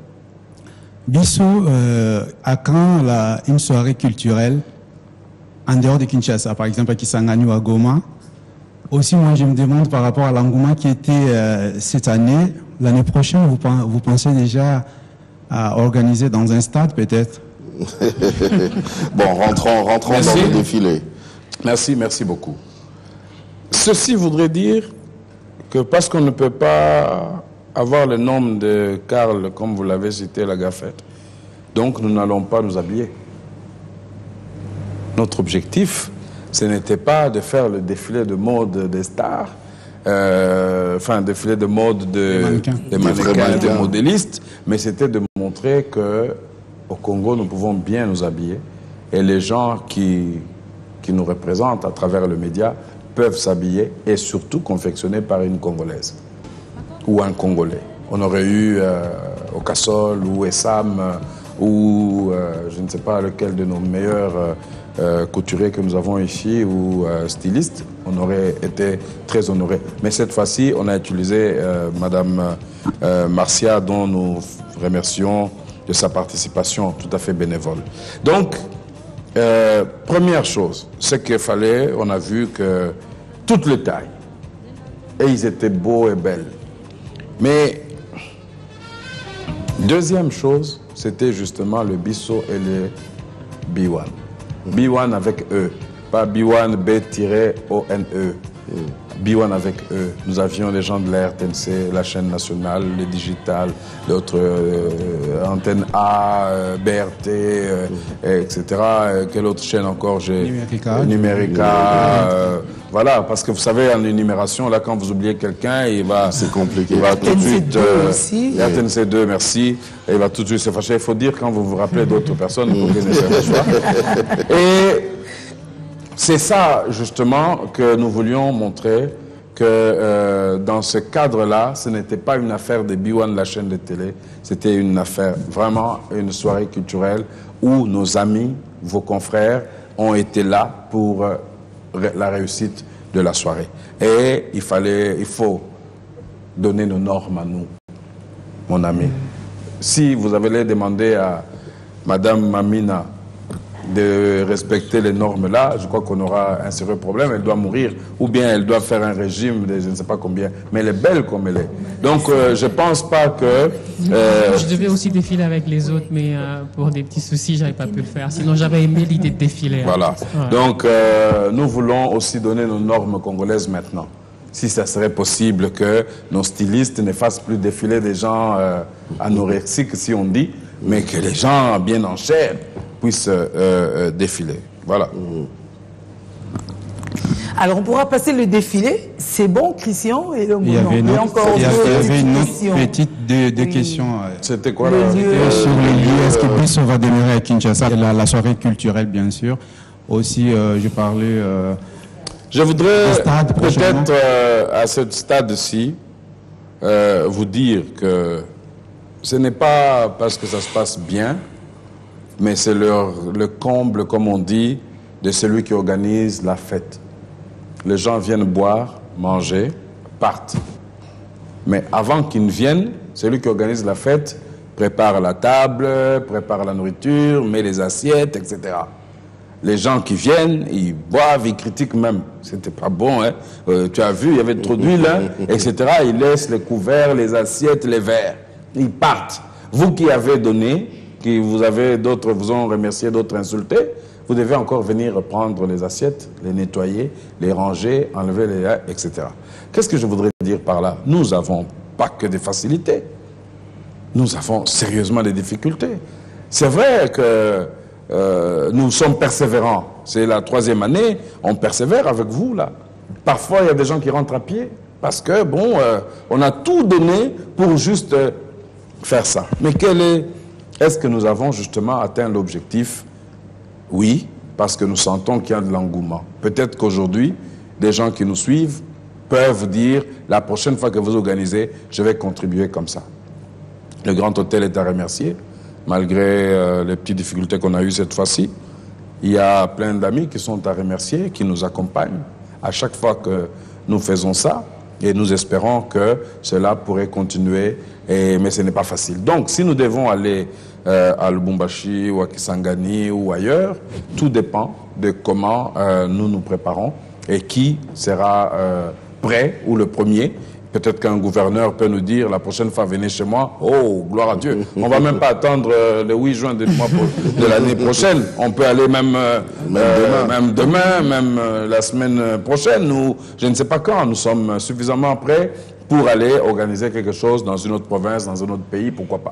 Bissot, à quand une soirée culturelle en dehors de Kinshasa, par exemple à Kisangani ou à Goma? Aussi, moi, je me demande par rapport à l'engouement qui était cette année, l'année prochaine, vous pensez déjà à organiser dans un stade, peut-être? Bon, rentrons dans le défilé. Merci beaucoup. Ceci voudrait dire que parce qu'on ne peut pas avoir le nom de Karl, comme vous l'avez cité, Lagerfeld, donc nous n'allons pas nous habiller. Notre objectif, ce n'était pas de faire le défilé de mode des stars, défilé de mode des mannequins et des modélistes, mais c'était de montrer qu'au Congo, nous pouvons bien nous habiller et les gens qui nous représentent à travers le média peuvent s'habiller et surtout confectionnés par une Congolaise ou un Congolais. On aurait eu Okassol ou Essam ou je ne sais pas lequel de nos meilleurs couturiers que nous avons ici ou stylistes, on aurait été très honorés. Mais cette fois-ci, on a utilisé Madame Marcia, dont nous remercions de sa participation tout à fait bénévole. Donc, Première chose, c'est qu'il fallait, on a vu que toutes les tailles, et ils étaient beaux et belles. Mais deuxième chose, c'était justement le Bisso et le B1. B1 avec E, pas B1 B-O-N-E. B1 avec E. Nous avions les gens de la RTNC, la chaîne nationale, le digital, l'autre antenne A, BRT, etc. Quelle autre chaîne encore j'ai? Numérica. Voilà, parce que vous savez, en énumération, là, quand vous oubliez quelqu'un, il va... C'est compliqué. Il va tout de suite... aussi. RTNC2, merci. Et il va tout de suite se fâcher. Il faut dire quand vous vous rappelez d'autres personnes pour qu'ils ne se fâchent pas. Et c'est ça, justement, que nous voulions montrer, que dans ce cadre-là, ce n'était pas une affaire de B1 de la chaîne de télé, c'était une affaire, vraiment une soirée culturelle où nos amis, vos confrères, ont été là pour la réussite de la soirée. Et il faut donner nos normes à nous, mon ami. Si vous avez demandé à Madame Mamina de respecter les normes-là, je crois qu'on aura un sérieux problème. Elle doit mourir, ou bien elle doit faire un régime de je ne sais pas combien. Mais elle est belle comme elle est. Donc, je ne pense pas que... Je devais aussi défiler avec les autres, mais pour des petits soucis, je n'avais pas pu le faire. Sinon, j'avais aimé l'idée de défiler. Voilà. Ouais. Donc, nous voulons aussi donner nos normes congolaises maintenant. Si ça serait possible que nos stylistes ne fassent plus défiler des gens anorexiques, si on dit, mais que les gens bien en chair puissent défiler. Voilà. Alors, on pourra passer le défilé. C'est bon, Christian et le Il y avait une autre question. petite deux questions. C'était quoi Le là? lieu. Sur le lieu, est-ce que Bisso va demeurer à Kinshasa? La soirée culturelle, bien sûr. Aussi, je parlais... Je voudrais stade prochainement. peut-être à ce stade-ci vous dire que ce n'est pas parce que ça se passe bien, mais c'est le comble, comme on dit, de celui qui organise la fête. Les gens viennent boire, manger, partent. Mais avant qu'ils ne viennent, celui qui organise la fête prépare la table, prépare la nourriture, met les assiettes, etc. Les gens qui viennent, ils boivent, ils critiquent même. C'était pas bon, hein. Tu as vu, il y avait trop d'huile, hein, etc. Ils laissent les couverts, les assiettes, les verres. Ils partent. Vous qui avez donné, qui vous avez d'autres vous ont remercié, d'autres insulté, vous devez encore venir prendre les assiettes, les nettoyer, les ranger, enlever les... etc. Qu'est-ce que je voudrais dire par là? Nous n'avons pas que des facilités. Nous avons sérieusement des difficultés. C'est vrai que nous sommes persévérants. C'est la 3e année, on persévère avec vous, là. Parfois, il y a des gens qui rentrent à pied parce que, bon, on a tout donné pour juste faire ça. Mais est-ce que nous avons justement atteint l'objectif? Oui, parce que nous sentons qu'il y a de l'engouement. Peut-être qu'aujourd'hui, des gens qui nous suivent peuvent dire, la prochaine fois que vous organisez, je vais contribuer comme ça. Le Grand Hôtel est à remercier, malgré les petites difficultés qu'on a eues cette fois-ci. Il y a plein d'amis qui sont à remercier, qui nous accompagnent à chaque fois que nous faisons ça. Et nous espérons que cela pourrait continuer, mais ce n'est pas facile. Donc, si nous devons aller à Lubumbashi ou à Kisangani ou ailleurs, tout dépend de comment nous nous préparons et qui sera prêt ou le premier. Peut-être qu'un gouverneur peut nous dire, la prochaine fois, venez chez moi. Oh, gloire à Dieu. On ne va même pas attendre le 8 juin de l'année prochaine. On peut aller même demain, même la semaine prochaine, ou je ne sais pas quand. Nous sommes suffisamment prêts pour aller organiser quelque chose dans une autre province, dans un autre pays, pourquoi pas.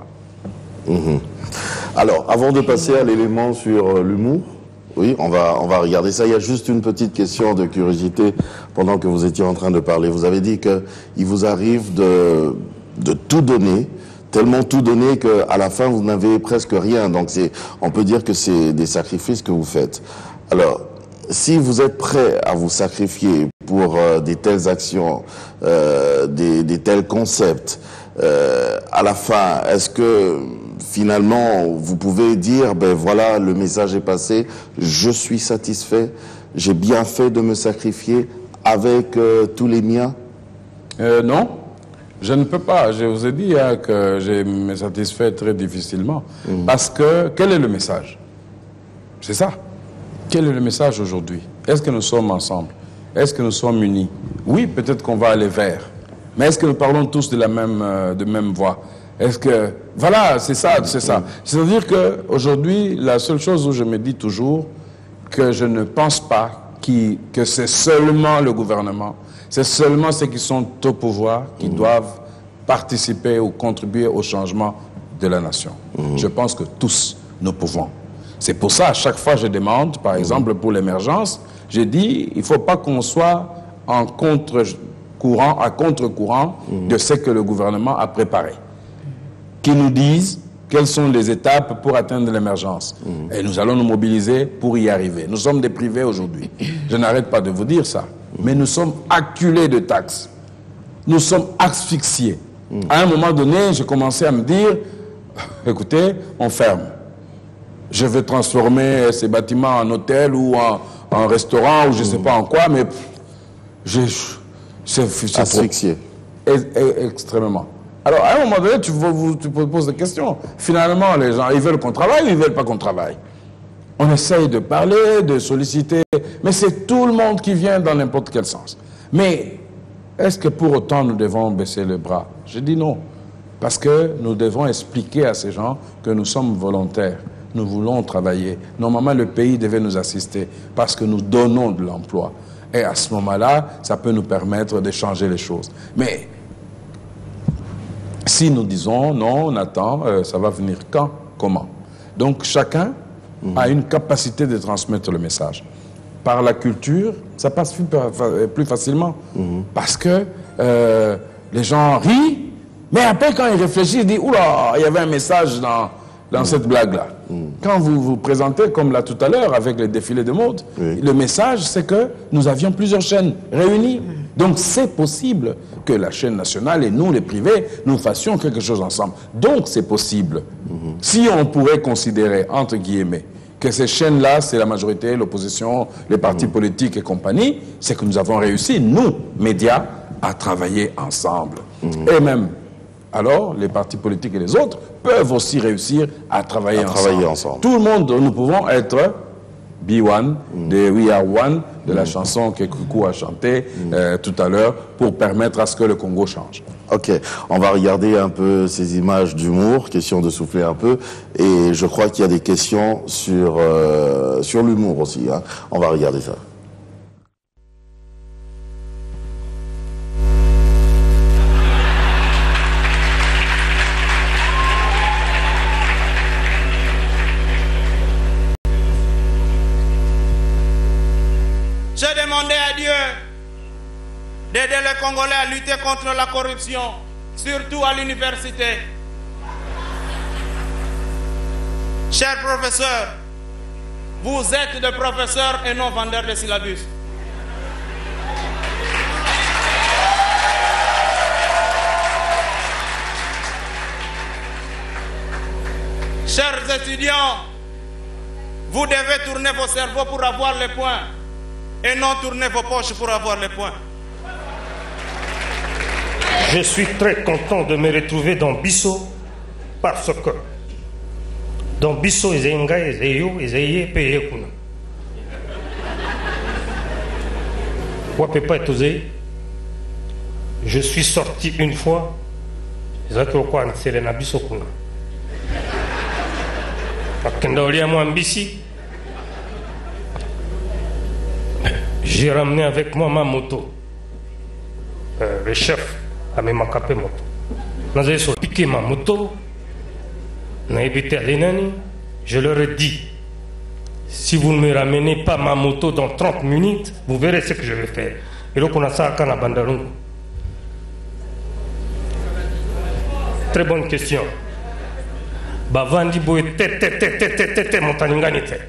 Alors, avant de passer à l'élément sur l'humour, oui, on va regarder ça. Il y a juste une petite question de curiosité pendant que vous étiez en train de parler. Vous avez dit qu'il vous arrive de tout donner, tellement tout donner qu'à la fin, vous n'avez presque rien. Donc, on peut dire que c'est des sacrifices que vous faites. Alors, si vous êtes prêt à vous sacrifier pour des telles actions, des tels concepts, à la fin, est-ce que finalement vous pouvez dire, ben voilà, le message est passé, je suis satisfait, j'ai bien fait de me sacrifier avec tous les miens? Non, je ne peux pas. Je vous ai dit que je me satisfais très difficilement. Parce que, quel est le message? C'est ça. Quel est le message aujourd'hui? Est-ce que nous sommes ensemble? Est-ce que nous sommes unis? Oui, peut-être qu'on va aller vers. Mais est-ce que nous parlons tous de la même voix? Est-ce que... Voilà, c'est ça, c'est ça. C'est-à-dire qu'aujourd'hui, la seule chose où je me dis toujours que je ne pense pas que c'est seulement le gouvernement, c'est seulement ceux qui sont au pouvoir qui doivent participer ou contribuer au changement de la nation. Je pense que tous, nous pouvons. C'est pour ça, à chaque fois, je demande, par exemple, pour l'émergence, je dis, il ne faut pas qu'on soit à contre-courant de ce que le gouvernement a préparé. Qui nous disent quelles sont les étapes pour atteindre l'émergence. Et nous allons nous mobiliser pour y arriver. Nous sommes des privés aujourd'hui. Je n'arrête pas de vous dire ça. Mais nous sommes acculés de taxes. Nous sommes asphyxiés. À un moment donné, j'ai commencé à me dire, écoutez, on ferme. Je vais transformer ces bâtiments en hôtel ou en restaurant ou je ne sais pas en quoi, mais c'est asphyxié. Extrêmement. Alors, à un moment donné, tu poses des questions. Finalement, les gens, ils veulent qu'on travaille ou ils ne veulent pas qu'on travaille? On essaye de parler, de solliciter, mais c'est tout le monde qui vient dans n'importe quel sens. Mais est-ce que pour autant nous devons baisser les bras? Je dis non. Parce que nous devons expliquer à ces gens que nous sommes volontaires. Nous voulons travailler. Normalement, le pays devait nous assister parce que nous donnons de l'emploi. Et à ce moment-là, ça peut nous permettre de changer les choses. Mais si nous disons non, on attend, ça va venir quand, comment? Donc chacun a une capacité de transmettre le message. Par la culture, ça passe plus facilement. Parce que les gens rient, mais après quand ils réfléchissent, ils disent « Oula, il y avait un message dans cette blague-là ». Quand vous vous présentez, comme là tout à l'heure, avec les défilés de mode, le message, c'est que nous avions plusieurs chaînes réunies. Donc c'est possible que la chaîne nationale et nous, les privés, nous fassions quelque chose ensemble. Donc c'est possible. Si on pourrait considérer, entre guillemets, que ces chaînes-là, c'est la majorité, l'opposition, les partis politiques et compagnie, c'est que nous avons réussi, nous, médias, à travailler ensemble. Et même, alors, les partis politiques et les autres peuvent aussi réussir à travailler ensemble. Tout le monde, nous pouvons être B1, de We Are One, de la chanson que Coucou a chantée tout à l'heure, pour permettre à ce que le Congo change. Ok, on va regarder un peu ces images d'humour, question de souffler un peu, et je crois qu'il y a des questions sur l'humour aussi, hein. On va regarder ça. J'ai demandé à Dieu d'aider les Congolais à lutter contre la corruption, surtout à l'université. Chers professeurs, vous êtes des professeurs et non vendeurs de syllabus. Chers étudiants, vous devez tourner vos cerveaux pour avoir les points et non tourner vos poches pour avoir les points. Je suis très content de me retrouver dans Bisso parce que dans Bisso, je suis sorti une fois, j'ai ramené avec moi ma moto. Le chef a mis ma capé moto. Nous avons piqué ma moto. Je leur ai dit, si vous ne me ramenez pas ma moto dans 30 minutes, vous verrez ce que je vais faire. Et donc on a ça à Kanabandalungu. Très bonne question. Bavandi boy tete montaninganite.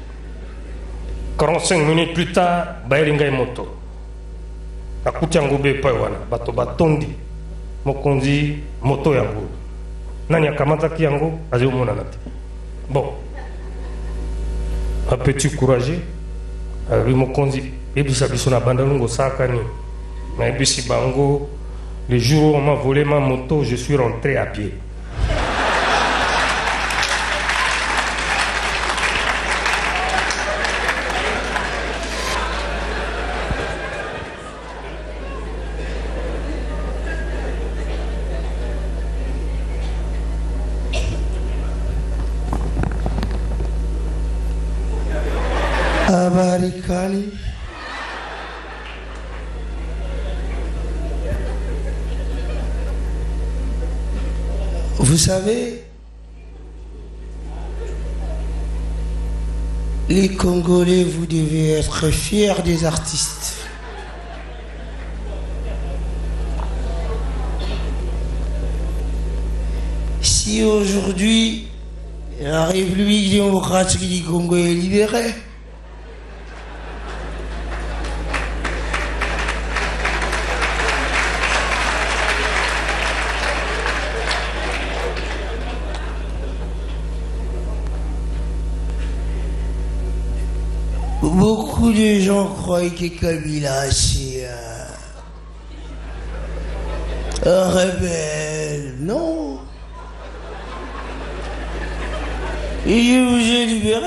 45 minutes plus tard, Baeringa moto. Akutiangobe paiwana, bato batondi, mokonzi moto yango. Nani akamata kiango, azomona nate. Bon. Un petit courageux, avec mokonzi, ebisa biso na bandalungo sakani. Na ebisi bango, le jour où on m'a volé ma moto, je suis rentré à pied. Kali. Vous savez, les Congolais, vous devez être fiers des artistes. Si aujourd'hui la République démocratique du Congo est libérée, beaucoup de gens croient que Kabila c'est un rebelle. Non. Et je vous ai libéré.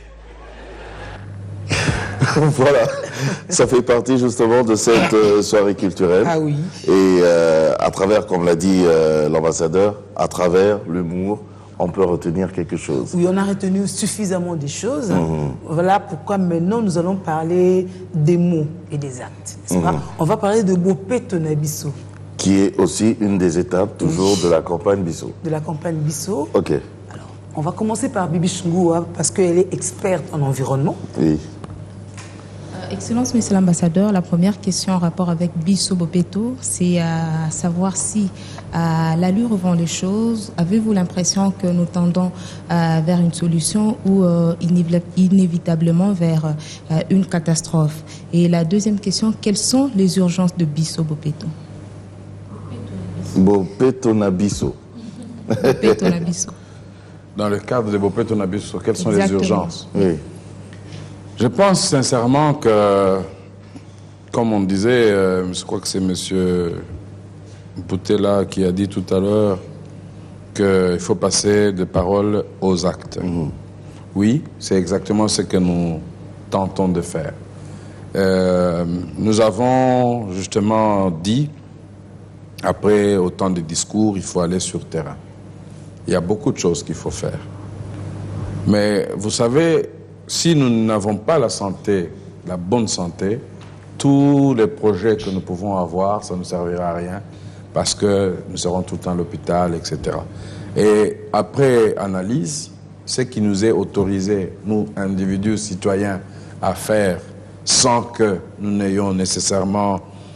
Voilà, ça fait partie justement de cette soirée culturelle. Ah oui. Et à travers, comme l'a dit l'ambassadeur, à travers l'humour, on peut retenir quelque chose. Oui, on a retenu suffisamment des choses. Voilà pourquoi maintenant nous allons parler des mots et des actes. On va parler de Bopeto na Biso. Qui est aussi une des étapes toujours de la campagne Biso. De la campagne Biso. Ok. Alors, on va commencer par Bibi Chungoua parce qu'elle est experte en environnement. Oui. Excellence, Monsieur l'ambassadeur, la première question en rapport avec Biso Bopeto, c'est à savoir si, à l'allure vont les choses, avez-vous l'impression que nous tendons vers une solution ou inévitablement vers une catastrophe? Et la deuxième question, quelles sont les urgences de Biso Bopeto? Bopeto na Biso. Bopeto na Biso. Dans le cadre de Bopeto na Biso, quelles sont Exactement. les urgences? Oui. Je pense sincèrement que, comme on disait, je crois que c'est M. Boutella qui a dit tout à l'heure qu'il faut passer de paroles aux actes. Oui, c'est exactement ce que nous tentons de faire. Nous avons justement dit, après autant de discours, il faut aller sur le terrain. Il y a beaucoup de choses qu'il faut faire. Mais vous savez, si nous n'avons pas la santé, la bonne santé, tous les projets que nous pouvons avoir, ça ne servira à rien parce que nous serons tout le temps à l'hôpital, etc. Et après analyse, ce qui nous est autorisé, nous, individus, citoyens, à faire sans que nous n'ayons nécessairement,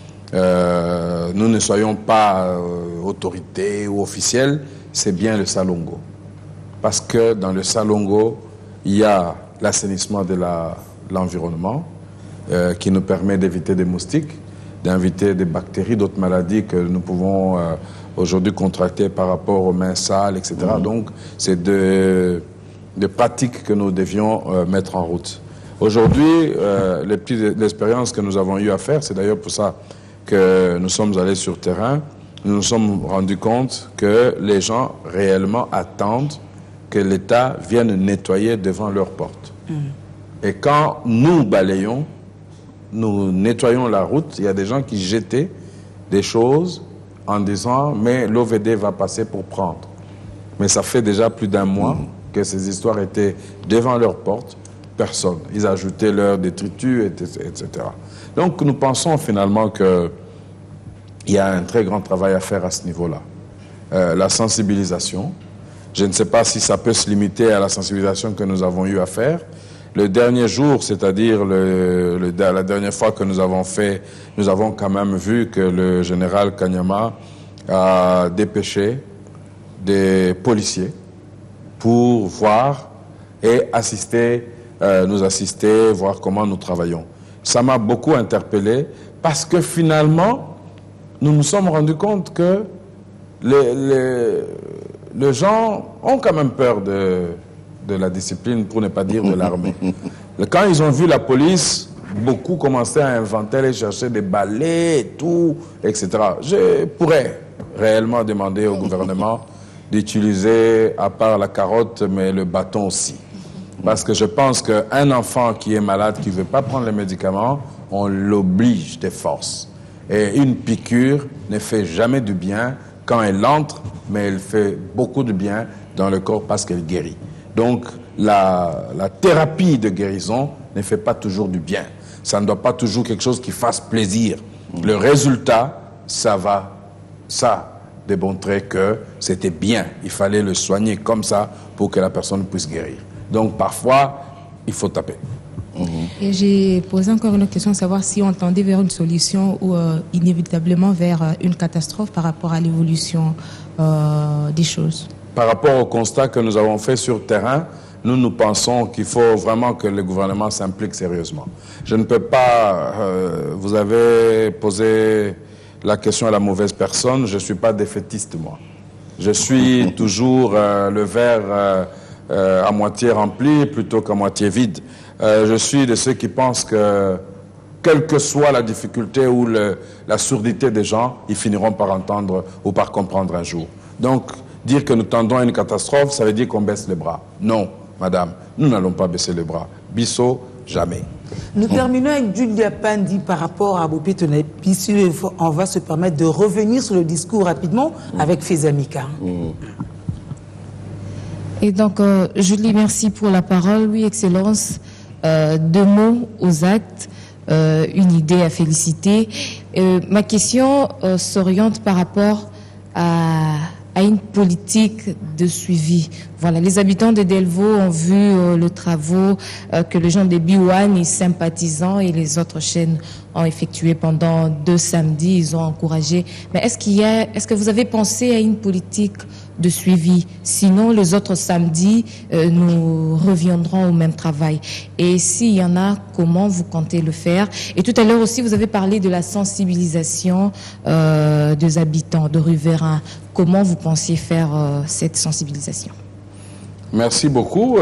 nous ne soyons pas autorités ou officiels, c'est bien le Salongo. Parce que dans le Salongo, il y a l'assainissement de l'environnement qui nous permet d'éviter des moustiques, d'éviter des bactéries, d'autres maladies que nous pouvons aujourd'hui contracter par rapport aux mains sales, etc. Donc, c'est des pratiques que nous devions mettre en route. Aujourd'hui, l'expérience que nous avons eu à faire, c'est d'ailleurs pour ça que nous sommes allés sur le terrain, nous nous sommes rendus compte que les gens réellement attendent que l'État vienne nettoyer devant leur porte. Et quand nous balayons, nous nettoyons la route, il y a des gens qui jetaient des choses en disant « mais l'OVD va passer pour prendre ». Mais ça fait déjà plus d'un mois que ces histoires étaient devant leur porte, personne. Ils ajoutaient leurs détritus, etc. Donc nous pensons finalement qu'il y a un très grand travail à faire à ce niveau-là. La sensibilisation. Je ne sais pas si ça peut se limiter à la sensibilisation que nous avons eu à faire. Le dernier jour, c'est-à-dire la dernière fois que nous avons fait, nous avons quand même vu que le général Kanyama a dépêché des policiers pour voir et nous assister, voir comment nous travaillons. Ça m'a beaucoup interpellé parce que finalement, nous nous sommes rendus compte que les gens ont quand même peur de la discipline, pour ne pas dire de l'armée. Quand ils ont vu la police, beaucoup commençaient à inventer, aller chercher des balais et tout, etc. Je pourrais réellement demander au gouvernement d'utiliser, à part la carotte, mais le bâton aussi. Parce que je pense qu'un enfant qui est malade, qui ne veut pas prendre les médicaments, on l'oblige de force. Et une piqûre ne fait jamais du bien quand elle entre, mais elle fait beaucoup de bien dans le corps parce qu'elle guérit. Donc, la thérapie de guérison ne fait pas toujours du bien. Ça ne doit pas toujours quelque chose qui fasse plaisir. Le résultat, ça va, démontrer que c'était bien. Il fallait le soigner comme ça pour que la personne puisse guérir. Donc parfois, il faut taper. Et j'ai posé encore une autre question, savoir si on tendait vers une solution ou inévitablement vers une catastrophe par rapport à l'évolution des choses. Par rapport au constat que nous avons fait sur le terrain, nous pensons qu'il faut vraiment que le gouvernement s'implique sérieusement. Je ne peux pas... vous avez posé la question à la mauvaise personne. Je ne suis pas défaitiste, moi. Je suis toujours le verre à moitié rempli plutôt qu'à moitié vide. Je suis de ceux qui pensent que, quelle que soit la difficulté ou la surdité des gens, ils finiront par entendre ou par comprendre un jour. Donc, dire que nous tendons à une catastrophe, ça veut dire qu'on baisse les bras. Non, madame, nous n'allons pas baisser les bras. Bissot, jamais. Nous terminons avec Julia Pandi par rapport à Bopé Tonepi. On va se permettre de revenir sur le discours rapidement avec Fezamika. Et donc, Julie, merci pour la parole. Oui, Excellence. 2 mots aux actes, une idée à féliciter. Ma question s'oriente par rapport à une politique de suivi. Voilà, les habitants de Delvaux ont vu le travaux que les gens de B1 et sympathisants et les autres chaînes ont effectué pendant 2 samedis. Ils ont encouragé. Mais est-ce que vous avez pensé à une politique de suivi? Sinon, les autres samedis, nous reviendrons au même travail. Et s'il y en a, comment vous comptez le faire? Et tout à l'heure aussi, vous avez parlé de la sensibilisation des habitants de Riverain. Comment vous pensiez faire cette sensibilisation? Merci beaucoup.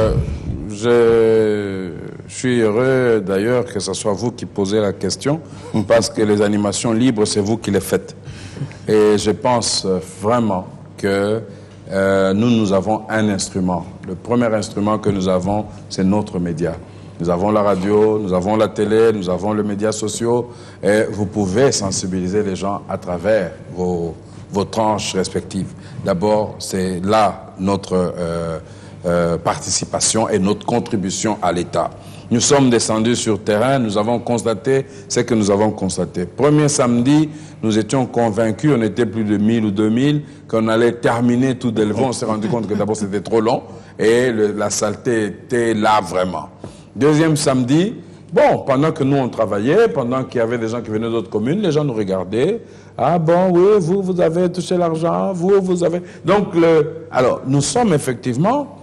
Je suis heureux d'ailleurs que ce soit vous qui posez la question, parce que les animations libres, c'est vous qui les faites. Et je pense vraiment que nous avons un instrument. Le premier instrument que nous avons, c'est notre média. Nous avons la radio, nous avons la télé, nous avons les médias sociaux, et vous pouvez sensibiliser les gens à travers vos tranches respectives. D'abord, c'est là notre participation et notre contribution à l'État. Nous sommes descendus sur terrain, nous avons constaté ce que nous avons constaté. Premier samedi, nous étions convaincus, on était plus de 1000 ou 2000, qu'on allait terminer tout Delvaux. On s'est rendu compte que d'abord c'était trop long et la saleté était là vraiment. Deuxième samedi, bon, pendant que nous on travaillait, pendant qu'il y avait des gens qui venaient d'autres communes, les gens nous regardaient. Ah bon, oui, vous avez touché l'argent, vous avez... Donc, alors, nous sommes effectivement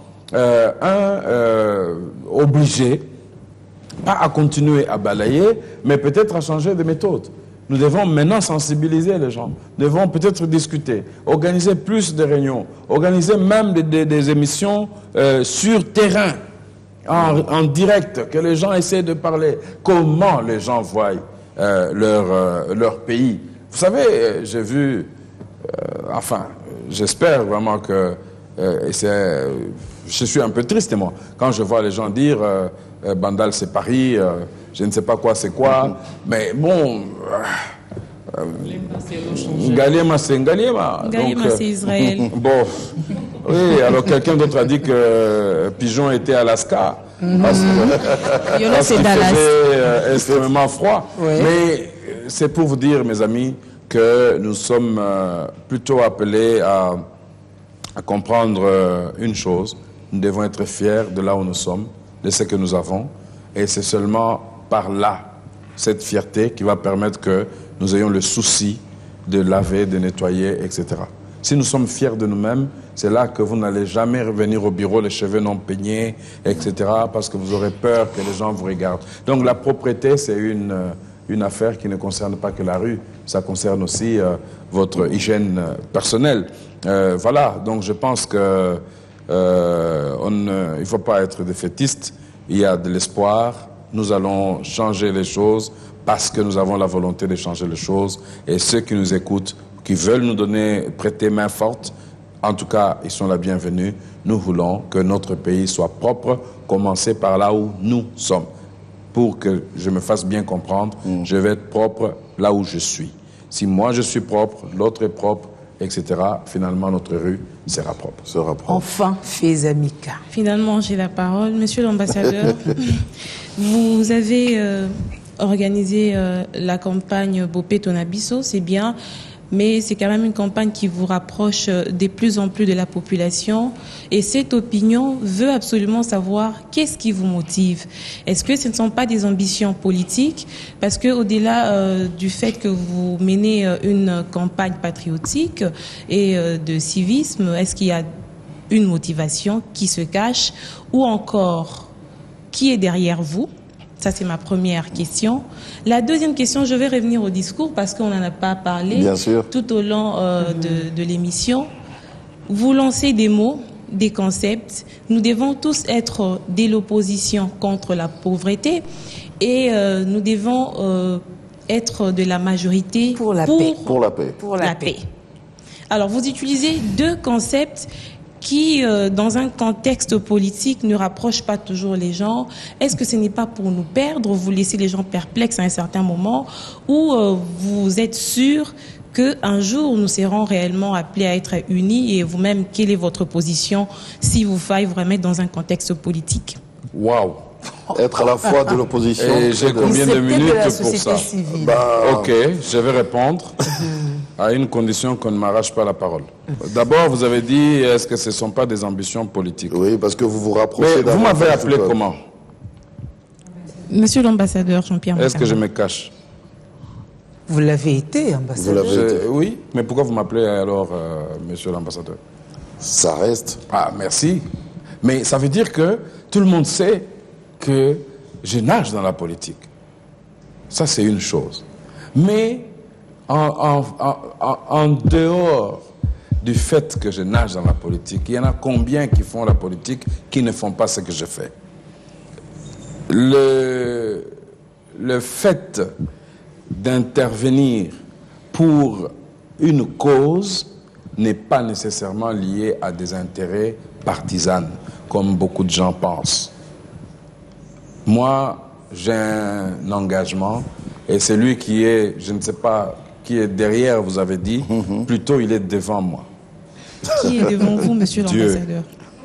obligés, pas à continuer à balayer, mais peut-être à changer de méthode. Nous devons maintenant sensibiliser les gens. Nous devons peut-être discuter, organiser plus de réunions, organiser même des émissions sur terrain, en direct, que les gens essaient de parler. Comment les gens voient leur pays. Vous savez, j'ai vu, enfin, j'espère vraiment que, je suis un peu triste, moi, quand je vois les gens dire Bandal c'est Paris, je ne sais pas quoi c'est quoi, mais bon, Ngaliema c'est Ngaliema. Ngaliema c'est Israël. Bon, oui, alors quelqu'un d'autre a dit que Pigeon était à Alaska, parce qu'il faisait extrêmement froid, mais c'est pour vous dire, mes amis, que nous sommes plutôt appelés à comprendre une chose. Nous devons être fiers de là où nous sommes, de ce que nous avons. Et c'est seulement par là, cette fierté, qui va permettre que nous ayons le souci de laver, de nettoyer, etc. Si nous sommes fiers de nous-mêmes, c'est là que vous n'allez jamais revenir au bureau les cheveux non peignés, etc. parce que vous aurez peur que les gens vous regardent. Donc la propreté, c'est une affaire qui ne concerne pas que la rue, ça concerne aussi votre hygiène personnelle. Voilà, donc je pense que il ne faut pas être défaitiste, il y a de l'espoir, nous allons changer les choses parce que nous avons la volonté de changer les choses, et ceux qui nous écoutent, qui veulent nous prêter main forte, en tout cas, ils sont la bienvenue. Nous voulons que notre pays soit propre, commencer par là où nous sommes. Pour que je me fasse bien comprendre, je vais être propre là où je suis. Si moi je suis propre, l'autre est propre, etc. Finalement, notre rue sera propre. Enfin, Fezamika. Finalement, j'ai la parole. Monsieur l'ambassadeur, vous avez organisé la campagne Bopé Tonabiso, c'est bien, mais c'est quand même une campagne qui vous rapproche de plus en plus de la population. Et cette opinion veut absolument savoir qu'est-ce qui vous motive. Est-ce que ce ne sont pas des ambitions politiques? Parce que au-delà du fait que vous menez une campagne patriotique et de civisme, est-ce qu'il y a une motivation qui se cache? Ou encore, qui est derrière vous? Ça, c'est ma première question. La deuxième question, je vais revenir au discours parce qu'on n'en a pas parlé tout au long de l'émission. Vous lancez des mots, des concepts. Nous devons tous être de l'opposition contre la pauvreté et nous devons être de la majorité pour la paix. Pour la paix. Pour la paix. Alors, vous utilisez deux concepts qui, dans un contexte politique, ne rapproche pas toujours les gens. Est-ce que ce n'est pas pour nous perdre, vous laissez les gens perplexes à un certain moment, ou vous êtes sûr qu'un jour, nous serons réellement appelés à être unis, et vous-même, quelle est votre position si vous faillez vous remettre dans un contexte politique? Waouh! Être à la fois de l'opposition... Et j'ai combien de minutes pour ça? Ok, je vais répondre à une condition qu'on ne m'arrache pas la parole. D'abord, vous avez dit, est-ce que ce ne sont pas des ambitions politiques? Oui, parce que vous vous rapprochez... Mais vous m'avez appelé comment? Monsieur l'ambassadeur Jean-Pierre. Est-ce que je me cache? Vous l'avez été, ambassadeur. Oui, mais pourquoi vous m'appelez alors monsieur l'ambassadeur? Ça reste. Ah, merci. Mais ça veut dire que tout le monde sait que je nage dans la politique. Ça, c'est une chose. Mais en dehors du fait que je nage dans la politique, il y en a combien qui font la politique qui ne font pas ce que je fais? Le fait d'intervenir pour une cause n'est pas nécessairement lié à des intérêts partisans, comme beaucoup de gens pensent. Moi, j'ai un engagement, et celui qui est, je ne sais pas, qui est derrière, vous avez dit, plutôt il est devant moi. Qui est devant vous, monsieur l'ambassadeur?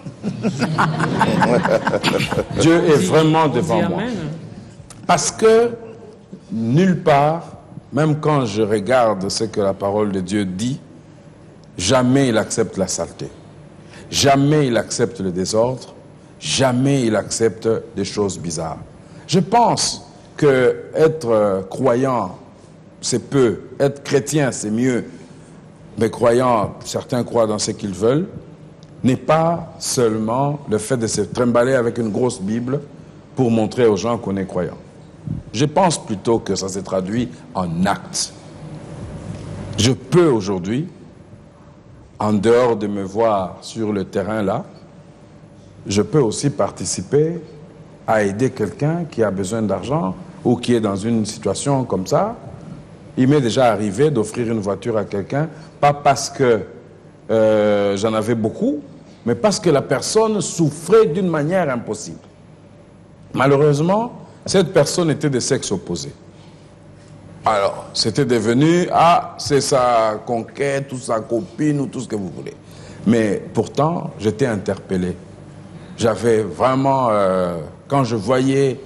Dieu est vraiment devant moi. Parce que nulle part, même quand je regarde ce que la parole de Dieu dit, jamais il accepte la saleté. Jamais il accepte le désordre. Jamais il accepte des choses bizarres. Je pense que être croyant, c'est peu. Être chrétien, c'est mieux. Mais croyant, certains croient dans ce qu'ils veulent, n'est pas seulement le fait de se trimballer avec une grosse Bible pour montrer aux gens qu'on est croyant. Je pense plutôt que ça se traduit en actes. Je peux aujourd'hui, en dehors de me voir sur le terrain là, je peux aussi participer à aider quelqu'un qui a besoin d'argent ou qui est dans une situation comme ça. Il m'est déjà arrivé d'offrir une voiture à quelqu'un, pas parce que j'en avais beaucoup, mais parce que la personne souffrait d'une manière impossible. Malheureusement, cette personne était de sexe opposé. Alors, c'était devenu, c'est sa conquête, ou sa copine, ou tout ce que vous voulez. Mais pourtant, j'étais interpellé. J'avais vraiment, quand je voyais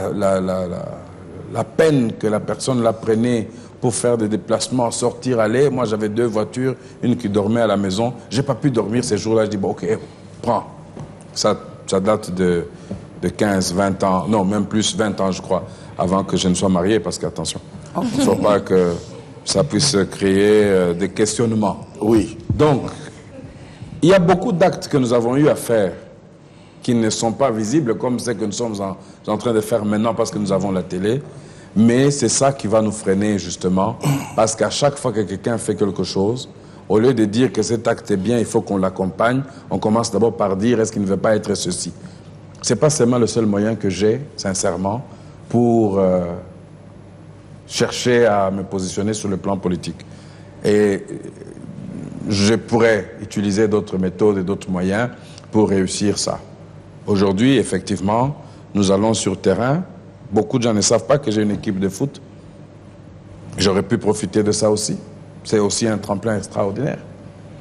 la peine que la personne la prenait pour faire des déplacements, sortir, aller, moi j'avais 2 voitures, une qui dormait à la maison. J'ai pas pu dormir ces jours-là. Je dis, bon, ok, prends. Ça date de 15, 20 ans, non, même plus, 20 ans, je crois, avant que je ne sois marié, parce qu'attention, il ne faut pas que ça puisse créer des questionnements. Oui. Donc, il y a beaucoup d'actes que nous avons eu à faire qui ne sont pas visibles, comme ce que nous sommes en train de faire maintenant parce que nous avons la télé, mais c'est ça qui va nous freiner, justement, parce qu'à chaque fois que quelqu'un fait quelque chose, au lieu de dire que cet acte est bien, il faut qu'on l'accompagne, on commence d'abord par dire, est-ce qu'il ne veut pas être ceci? Ce n'est pas seulement le seul moyen que j'ai, sincèrement, pour chercher à me positionner sur le plan politique. Et je pourrais utiliser d'autres méthodes et d'autres moyens pour réussir ça. Aujourd'hui, effectivement, nous allons sur le terrain. Beaucoup de gens ne savent pas que j'ai une équipe de foot. J'aurais pu profiter de ça aussi. C'est aussi un tremplin extraordinaire.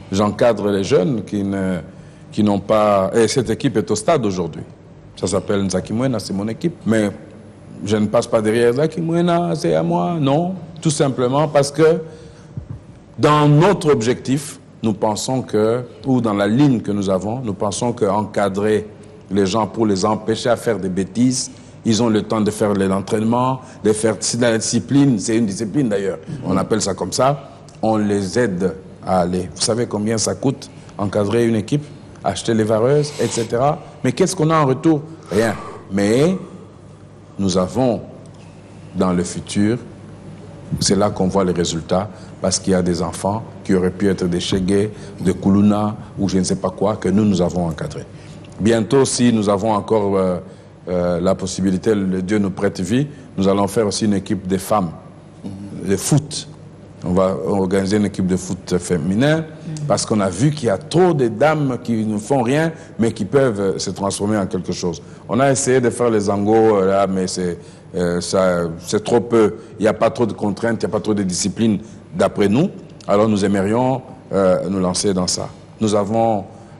j'encadre les jeunes qui n'ont pas... Et cette équipe est au stade aujourd'hui. Ça s'appelle Nzaki Mwena, c'est mon équipe. Mais je ne passe pas derrière Nzaki Mwena, c'est à moi. Non, tout simplement parce que dans notre objectif, nous pensons que, ou dans la ligne que nous avons, nous pensons qu'encadrer les gens pour les empêcher à faire des bêtises, ils ont le temps de faire l'entraînement, de faire... C'est dans la discipline, c'est une discipline d'ailleurs, on appelle ça comme ça. On les aide à aller. Vous savez combien ça coûte encadrer une équipe, acheter les vareuses, etc. Mais qu'est-ce qu'on a en retour? Rien. Mais nous avons dans le futur, c'est là qu'on voit les résultats, parce qu'il y a des enfants qui auraient pu être des Chegué, de Koulouna ou je ne sais pas quoi, que nous avons encadrés. Bientôt, si nous avons encore la possibilité, le Dieu nous prête vie, nous allons faire aussi une équipe de femmes, de foot. On va organiser une équipe de foot féminin parce qu'on a vu qu'il y a trop de dames qui ne font rien mais qui peuvent se transformer en quelque chose. On a essayé de faire les angos là, mais c'est trop peu. Il n'y a pas trop de contraintes, il n'y a pas trop de discipline d'après nous. Alors nous aimerions nous lancer dans ça. Nous avons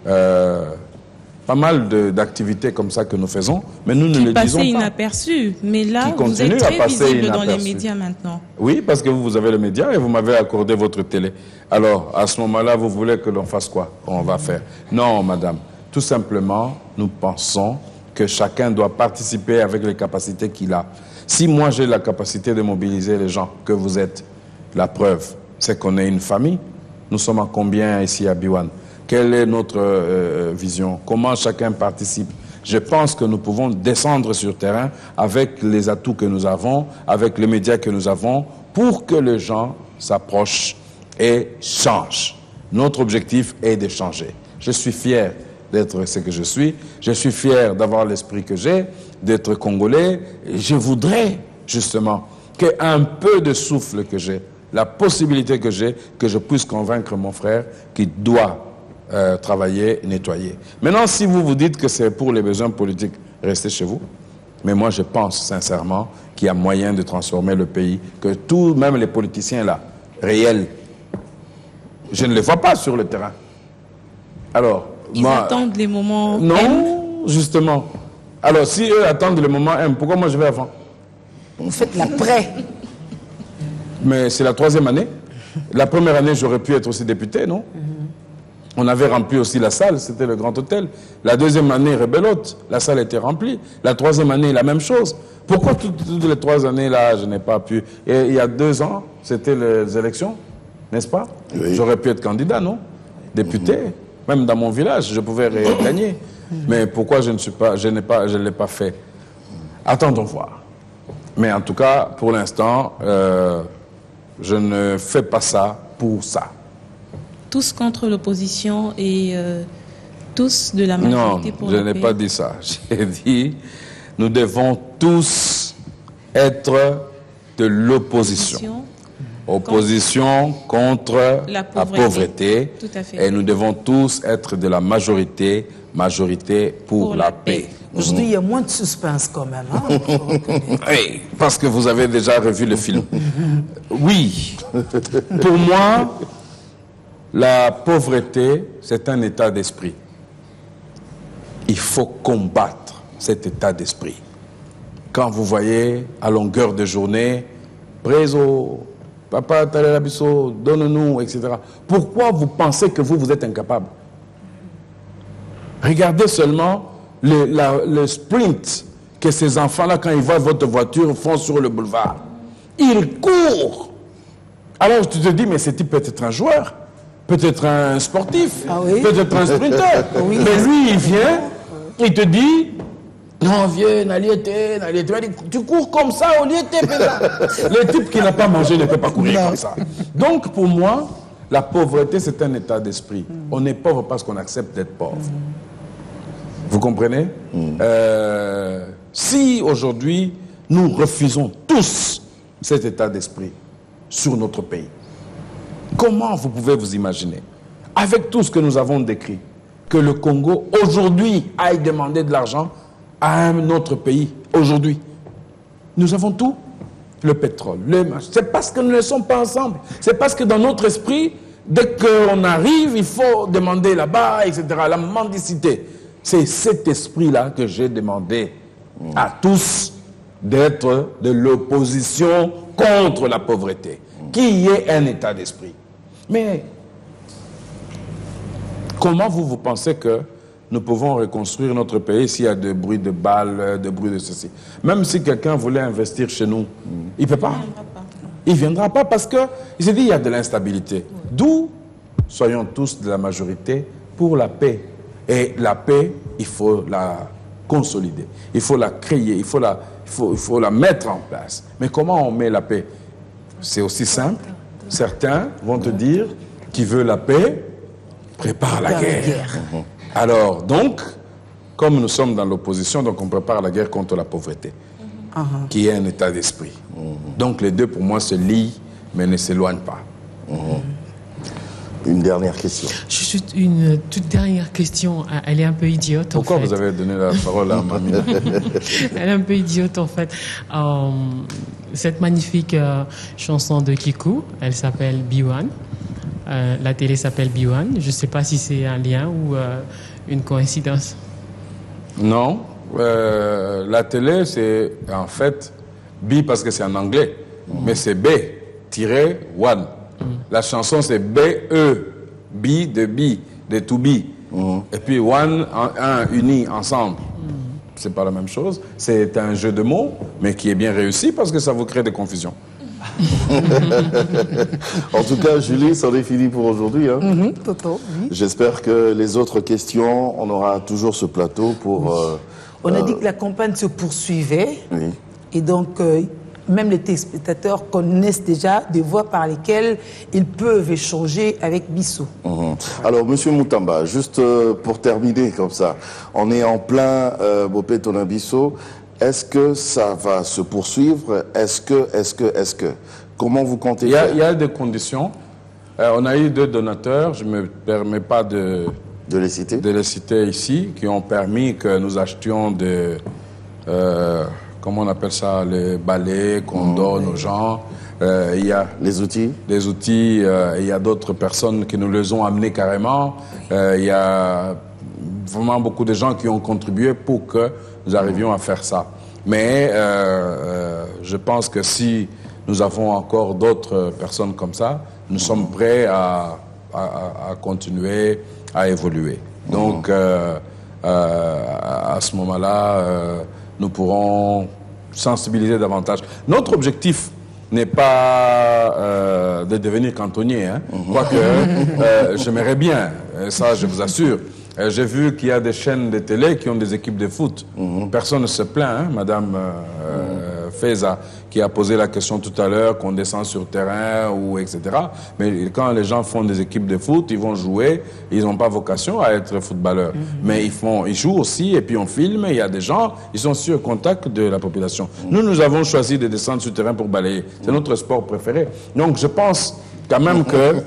pas mal d'activités comme ça que nous faisons, mais nous ne les disons pas. Qui passaient inaperçus, mais là, vous êtes très visible dans les médias maintenant. Oui, parce que vous avez le média et vous m'avez accordé votre télé. Alors, à ce moment-là, vous voulez que l'on fasse quoi? On va faire. Non, madame. Tout simplement, nous pensons que chacun doit participer avec les capacités qu'il a. Si moi, j'ai la capacité de mobiliser les gens que vous êtes, la preuve, c'est qu'on est une famille. Nous sommes à combien ici à Biwane? Quelle est notre vision? Comment chacun participe? Je pense que nous pouvons descendre sur terrain avec les atouts que nous avons, avec les médias que nous avons, pour que les gens s'approchent et changent. Notre objectif est de changer. Je suis fier d'être ce que je suis. Je suis fier d'avoir l'esprit que j'ai, d'être congolais. Et je voudrais justement qu'un peu de souffle que j'ai, la possibilité que j'ai, que je puisse convaincre mon frère qui doit travailler, nettoyer. Maintenant, si vous vous dites que c'est pour les besoins politiques, restez chez vous. Mais moi, je pense sincèrement qu'il y a moyen de transformer le pays, que tout, même les politiciens là, réels, je ne les vois pas sur le terrain. Alors, ils attendent les moments non, M. Justement. Alors, si eux attendent le moment M, pourquoi moi je vais avant? Vous faites l'après. Mais c'est la 3e année. La première année, j'aurais pu être aussi député, non? On avait rempli aussi la salle, c'était le Grand Hôtel. La 2e année, Rebelote, la salle était remplie. La 3e année, la même chose. Pourquoi toutes les 3 années là, je n'ai pas pu? Et il y a 2 ans, c'était les élections, n'est-ce pas? Oui. J'aurais pu être candidat, non? Député. Même dans mon village, je pouvais gagner. Mais pourquoi je ne l'ai pas fait? Attendons voir. Mais en tout cas, pour l'instant, je ne fais pas ça pour ça. Tous contre l'opposition et tous de la majorité pour le pays. Non, je n'ai pas dit ça. J'ai dit, nous devons tous être de l'opposition. Opposition contre la pauvreté. Tout à fait. Et nous devons tous être de la majorité, majorité pour la paix. Aujourd'hui, il y a moins de suspense quand même. Hein? Oui, parce que vous avez déjà revu le film. Oui, pour moi, la pauvreté, c'est un état d'esprit. Il faut combattre cet état d'esprit. Quand vous voyez à longueur de journée, Préso, Papa Talelabiso, donne-nous, etc. Pourquoi vous pensez que vous êtes incapable? Regardez seulement le sprint que ces enfants-là, quand ils voient votre voiture, font sur le boulevard. Ils courent. Alors tu te dis, mais ce type peut être un joueur, peut-être un sportif, peut-être un sprinter. Mais lui, il vient, il te dit, non, viens, n'allez-te. Tu cours comme ça, au lieu de le type qui n'a pas mangé ne peut pas courir comme ça. Donc, pour moi, la pauvreté, c'est un état d'esprit. On est pauvre parce qu'on accepte d'être pauvre. Vous comprenez? Si aujourd'hui, nous refusons tous cet état d'esprit sur notre pays, comment vous pouvez vous imaginer, avec tout ce que nous avons décrit, que le Congo, aujourd'hui, aille demander de l'argent à un autre pays, aujourd'hui? Nous avons tout. Le pétrole, le marché. C'est parce que nous ne sommes pas ensemble. C'est parce que dans notre esprit, Dès qu'on arrive, il faut demander là-bas, etc. La mendicité. C'est cet esprit-là que j'ai demandé à tous d'être de l'opposition contre la pauvreté. Qu'il y ait un état d'esprit. Mais comment vous pensez que nous pouvons reconstruire notre pays s'il y a des bruits de balles, des bruits de ceci? Même si quelqu'un voulait investir chez nous, il ne peut pas. Il ne viendra pas parce qu'il s'est dit qu'il y a de l'instabilité. D'où soyons tous de la majorité pour la paix. Et la paix, il faut la consolider. Il faut la créer. Il faut la mettre en place. Mais comment on met la paix? C'est aussi simple. Certains vont te dire qui veut la paix, prépare la guerre. Alors, donc, comme nous sommes dans l'opposition, donc on prépare la guerre contre la pauvreté, qui est un état d'esprit. Donc les deux, pour moi, se lient, mais ne s'éloignent pas. Une dernière question. Juste une toute dernière question. Elle est un peu idiote. Pourquoi vous avez donné la parole à Mamie? Elle est un peu idiote, en fait. Cette magnifique chanson de Kikou, elle s'appelle B1. La télé s'appelle B1. Je ne sais pas si c'est un lien ou une coïncidence. Non. La télé, c'est en fait B parce que c'est en anglais. Mais c'est B-1. La chanson, c'est B-E. B de to be. Et puis one, un, uni, ensemble. C'est pas la même chose. C'est un jeu de mots, mais qui est bien réussi parce que ça vous crée des confusions. En tout cas, Julie, c'en est fini pour aujourd'hui. Hein. Toto, oui. J'espère que les autres questions, on aura toujours ce plateau pour... On a dit que la campagne se poursuivait. Oui. Et donc, même les téléspectateurs connaissent déjà des voies par lesquelles ils peuvent échanger avec Bissot. Alors, Monsieur Moutamba, juste pour terminer comme ça, on est en plein Bopé Tona Bissot. Est-ce que ça va se poursuivre? Est-ce que Comment vous comptez faire? Il y a des conditions. On a eu 2 donateurs, je ne me permets pas de les citer. De les citer ici, qui ont permis que nous achetions des... comment on appelle ça? Les balais qu'on donne aux gens. Il y a les outils. Les outils. Il y a d'autres personnes qui nous les ont amenés carrément. Il y a vraiment beaucoup de gens qui ont contribué pour que nous arrivions à faire ça. Mais je pense que si nous avons encore d'autres personnes comme ça, nous sommes prêts à continuer à évoluer. Donc, à ce moment-là, nous pourrons sensibiliser davantage. Notre objectif n'est pas de devenir cantonnier, hein. Quoique j'aimerais bien, ça je vous assure. J'ai vu qu'il y a des chaînes de télé qui ont des équipes de foot. Personne ne se plaint, hein, Madame Feza, qui a posé la question tout à l'heure, qu'on descend sur terrain, ou etc. Mais quand les gens font des équipes de foot, ils vont jouer, ils n'ont pas vocation à être footballeurs. Mais ils jouent aussi, et puis on filme, il y a des gens, ils sont sur le contact de la population. Nous avons choisi de descendre sur terrain pour balayer. C'est notre sport préféré. Donc je pense quand même que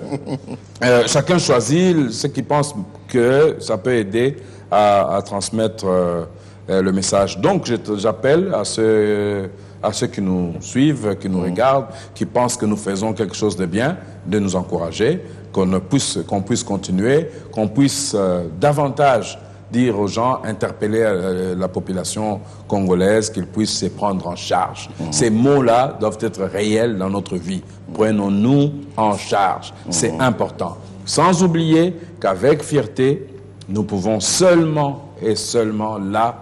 chacun choisit ce qu'il pense que ça peut aider à transmettre le message. Donc j'appelle à ceux qui nous suivent, qui nous regardent, qui pensent que nous faisons quelque chose de bien, de nous encourager, qu'on puisse continuer, qu'on puisse davantage dire aux gens, interpeller la population congolaise, qu'ils puissent se prendre en charge. Ces mots-là doivent être réels dans notre vie. Prenons-nous en charge. C'est important. Sans oublier qu'avec fierté, nous pouvons seulement et seulement là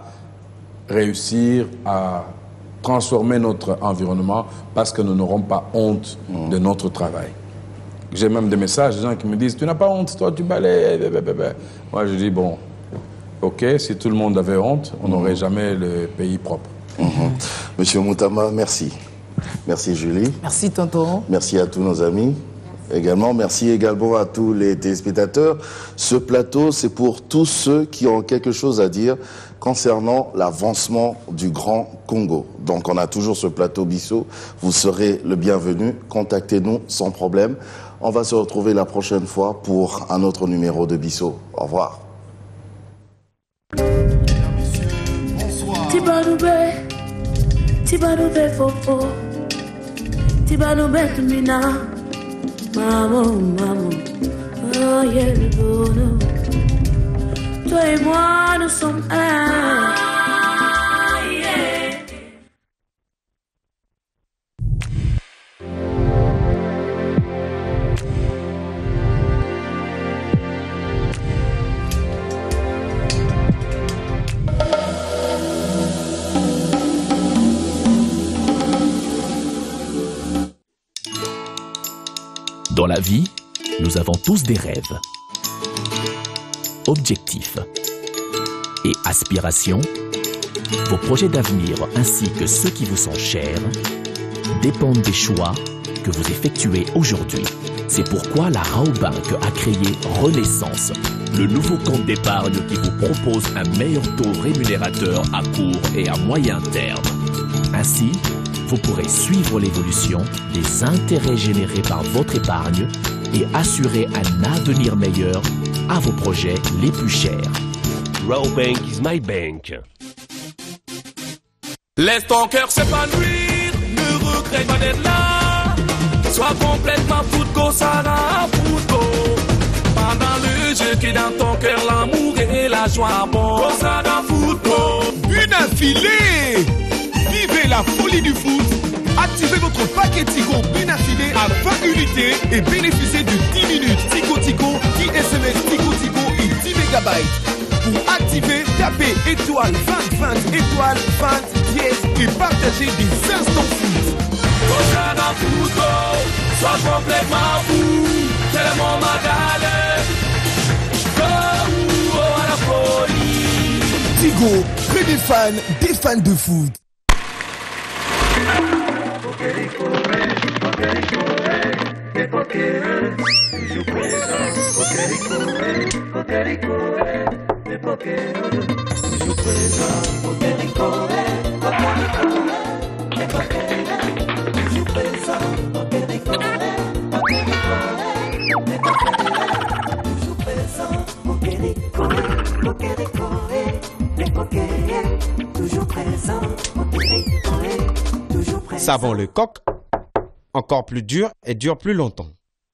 réussir à transformer notre environnement parce que nous n'aurons pas honte de notre travail. J'ai même des messages, des gens qui me disent « Tu n'as pas honte, toi, tu balais. » Moi, je dis « Bon, ok, si tout le monde avait honte, on n'aurait jamais le pays propre. » Monsieur Moutamba, merci. Merci Julie. Merci tonton. Merci à tous nos amis. Également, merci également à tous les téléspectateurs. Ce plateau, c'est pour tous ceux qui ont quelque chose à dire concernant l'avancement du Grand Congo. Donc, on a toujours ce plateau Bissot. Vous serez le bienvenu. Contactez-nous sans problème. On va se retrouver la prochaine fois pour un autre numéro de Bissot. Au revoir. Tibaroube fofo, Tibaroube tumina, Maman, maman, oh yeah, le bonheur. Toi et moi, nous sommes un. Dans la vie, nous avons tous des rêves, objectifs et aspirations. Vos projets d'avenir ainsi que ceux qui vous sont chers dépendent des choix que vous effectuez aujourd'hui. C'est pourquoi la Raobank a créé Renaissance, le nouveau compte d'épargne qui vous propose un meilleur taux rémunérateur à court et à moyen terme. Ainsi, vous pourrez suivre l'évolution des intérêts générés par votre épargne et assurer un avenir meilleur à vos projets les plus chers. Raobank is my bank. Laisse ton cœur s'épanouir, ne regrette pas d'être là. Sois complètement footgo, Sarah footgo. Pendant le jeu qui est dans ton cœur, l'amour et la joie, bon, Sarah footgo. Une affilée. Vivez la folie du foot. Activez votre paquet Tigo bien affilé à 20 unités et bénéficiez de 10 minutes Tigo, 10 SMS Tigo et 10 mégabytes. Pour activer, tapez étoile 20 20 étoile 20 dièse et partagez des instants foot. Sarah footgo, sois complètement fou. C'est mon magalé. Go à la folie. Tigo, près des fans de foot. Savon le coq, encore plus dur et dure plus longtemps.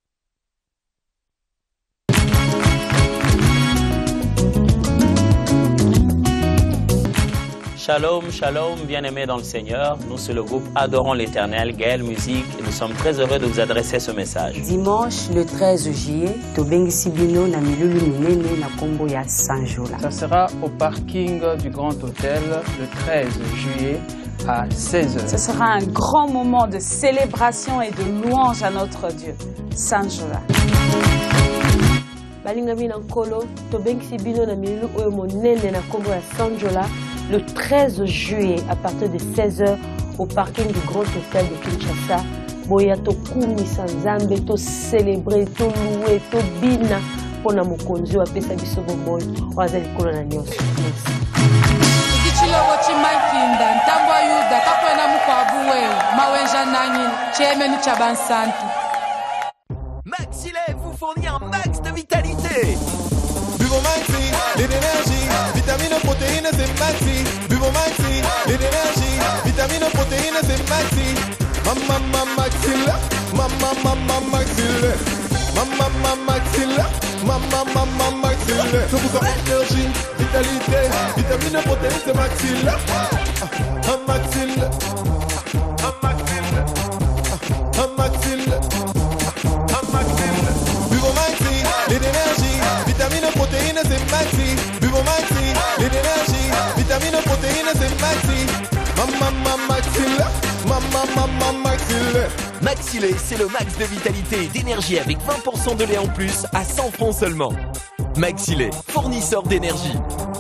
Shalom, shalom, bien-aimés dans le Seigneur. Nous, c'est le groupe Adorons l'Éternel, Gaël Musique, et nous sommes très heureux de vous adresser ce message. Dimanche, le 13 juillet, Tobengisi Bino na Milulu Minene na Kombo ya Sanjola. Ça sera au parking du Grand Hôtel le 13 juillet à 16h. Ce sera un grand moment de célébration et de louange à notre Dieu, Sanjola. Balingami Nankolo, Tobengisi Bino na Milulu Oyo Monene na Kombo ya Sanjola. Le 13 juillet, à partir de 16h, au parking du Grand Hôtel de Kinshasa, boya to kumi sanzambe, to célébrer, to louer, to bina, pona mokonzi wa pesa biso boboy, wazali kono na nyonso. Ikichiloko chimakinda, ntambo yuda, kakwena mukwabu wewe, mawenja nangin, chemenu chabansantu. Maxillet vous fournit un max de vitalité. Buvons Maxi, les d'énergie, vitamines, protéines, c'est Maxi. Buvons Maxi, les d'énergie, vitamines, protéines, c'est Maxi. Mama Maxilla, mama Maxilla, mama Maxilla, mama Maxilla. 100% énergie, vitalité, vitamines, protéines, c'est Maxilla. Maxilla, Maxilla, Maxilla, Maxilla. Buvons Maxi, les d'énergie, vitamines, protéines, c'est Maxi. Buvons Maxi, les d'énergie, vitamines, protéines, c'est Maxi. Mama Maxilla, mama Maxilla. Maxillet, c'est le max de vitalité et d'énergie avec 20% de lait en plus à 100 francs seulement. Maxillet, fournisseur d'énergie.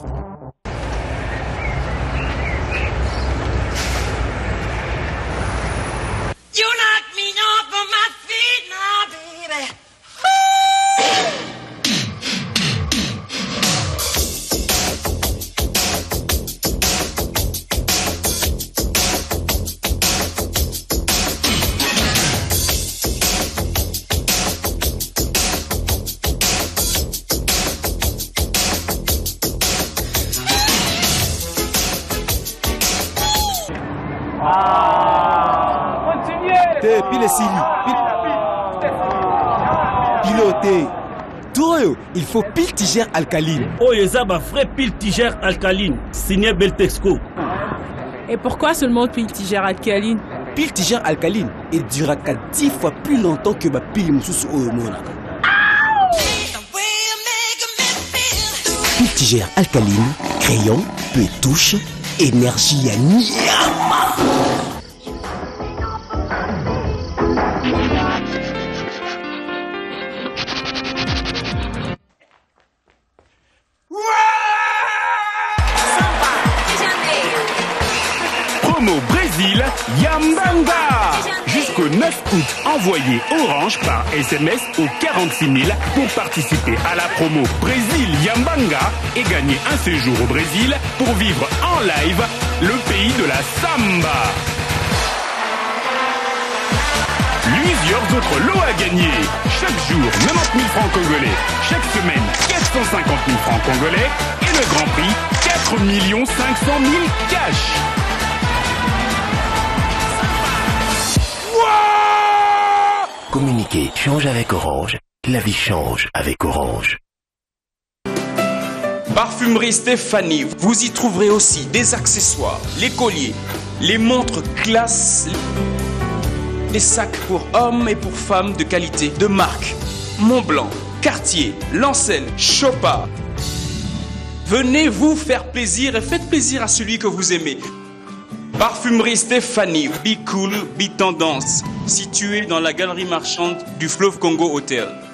You knock me off of my feet now, baby. Pile Sili. piloté. Tout il faut pile tigère alcaline. Oh, Yezaba, vrai pile tigère alcaline, signé Beltexco. Et pourquoi seulement pile tigère alcaline? Pile tigère alcaline et durera 10 fois plus longtemps que ma pile moussous au monde. Pile tigère alcaline, crayon, peu touche, énergie à Niama. Promo Brésil, Yambanga. Jusqu'au 9 août, envoyez Orange par SMS au 46 000 pour participer à la promo Brésil Yambanga et gagner un séjour au Brésil pour vivre en live le pays de la samba. Plusieurs autres lots à gagner. Chaque jour, 90 000 francs congolais. Chaque semaine, 450 000 francs congolais. Et le grand prix, 4 500 000 cash. Communiquer change avec Orange. La vie change avec Orange. Parfumerie Stéphanie, vous y trouverez aussi des accessoires, les colliers, les montres classe, les sacs pour hommes et pour femmes de qualité, de marque, Montblanc, Cartier, Lancel, Chopard. Venez vous faire plaisir et faites plaisir à celui que vous aimez. Parfumerie Stéphanie, Be Cool, Be Tendance, située dans la galerie marchande du Fleuve Congo Hotel.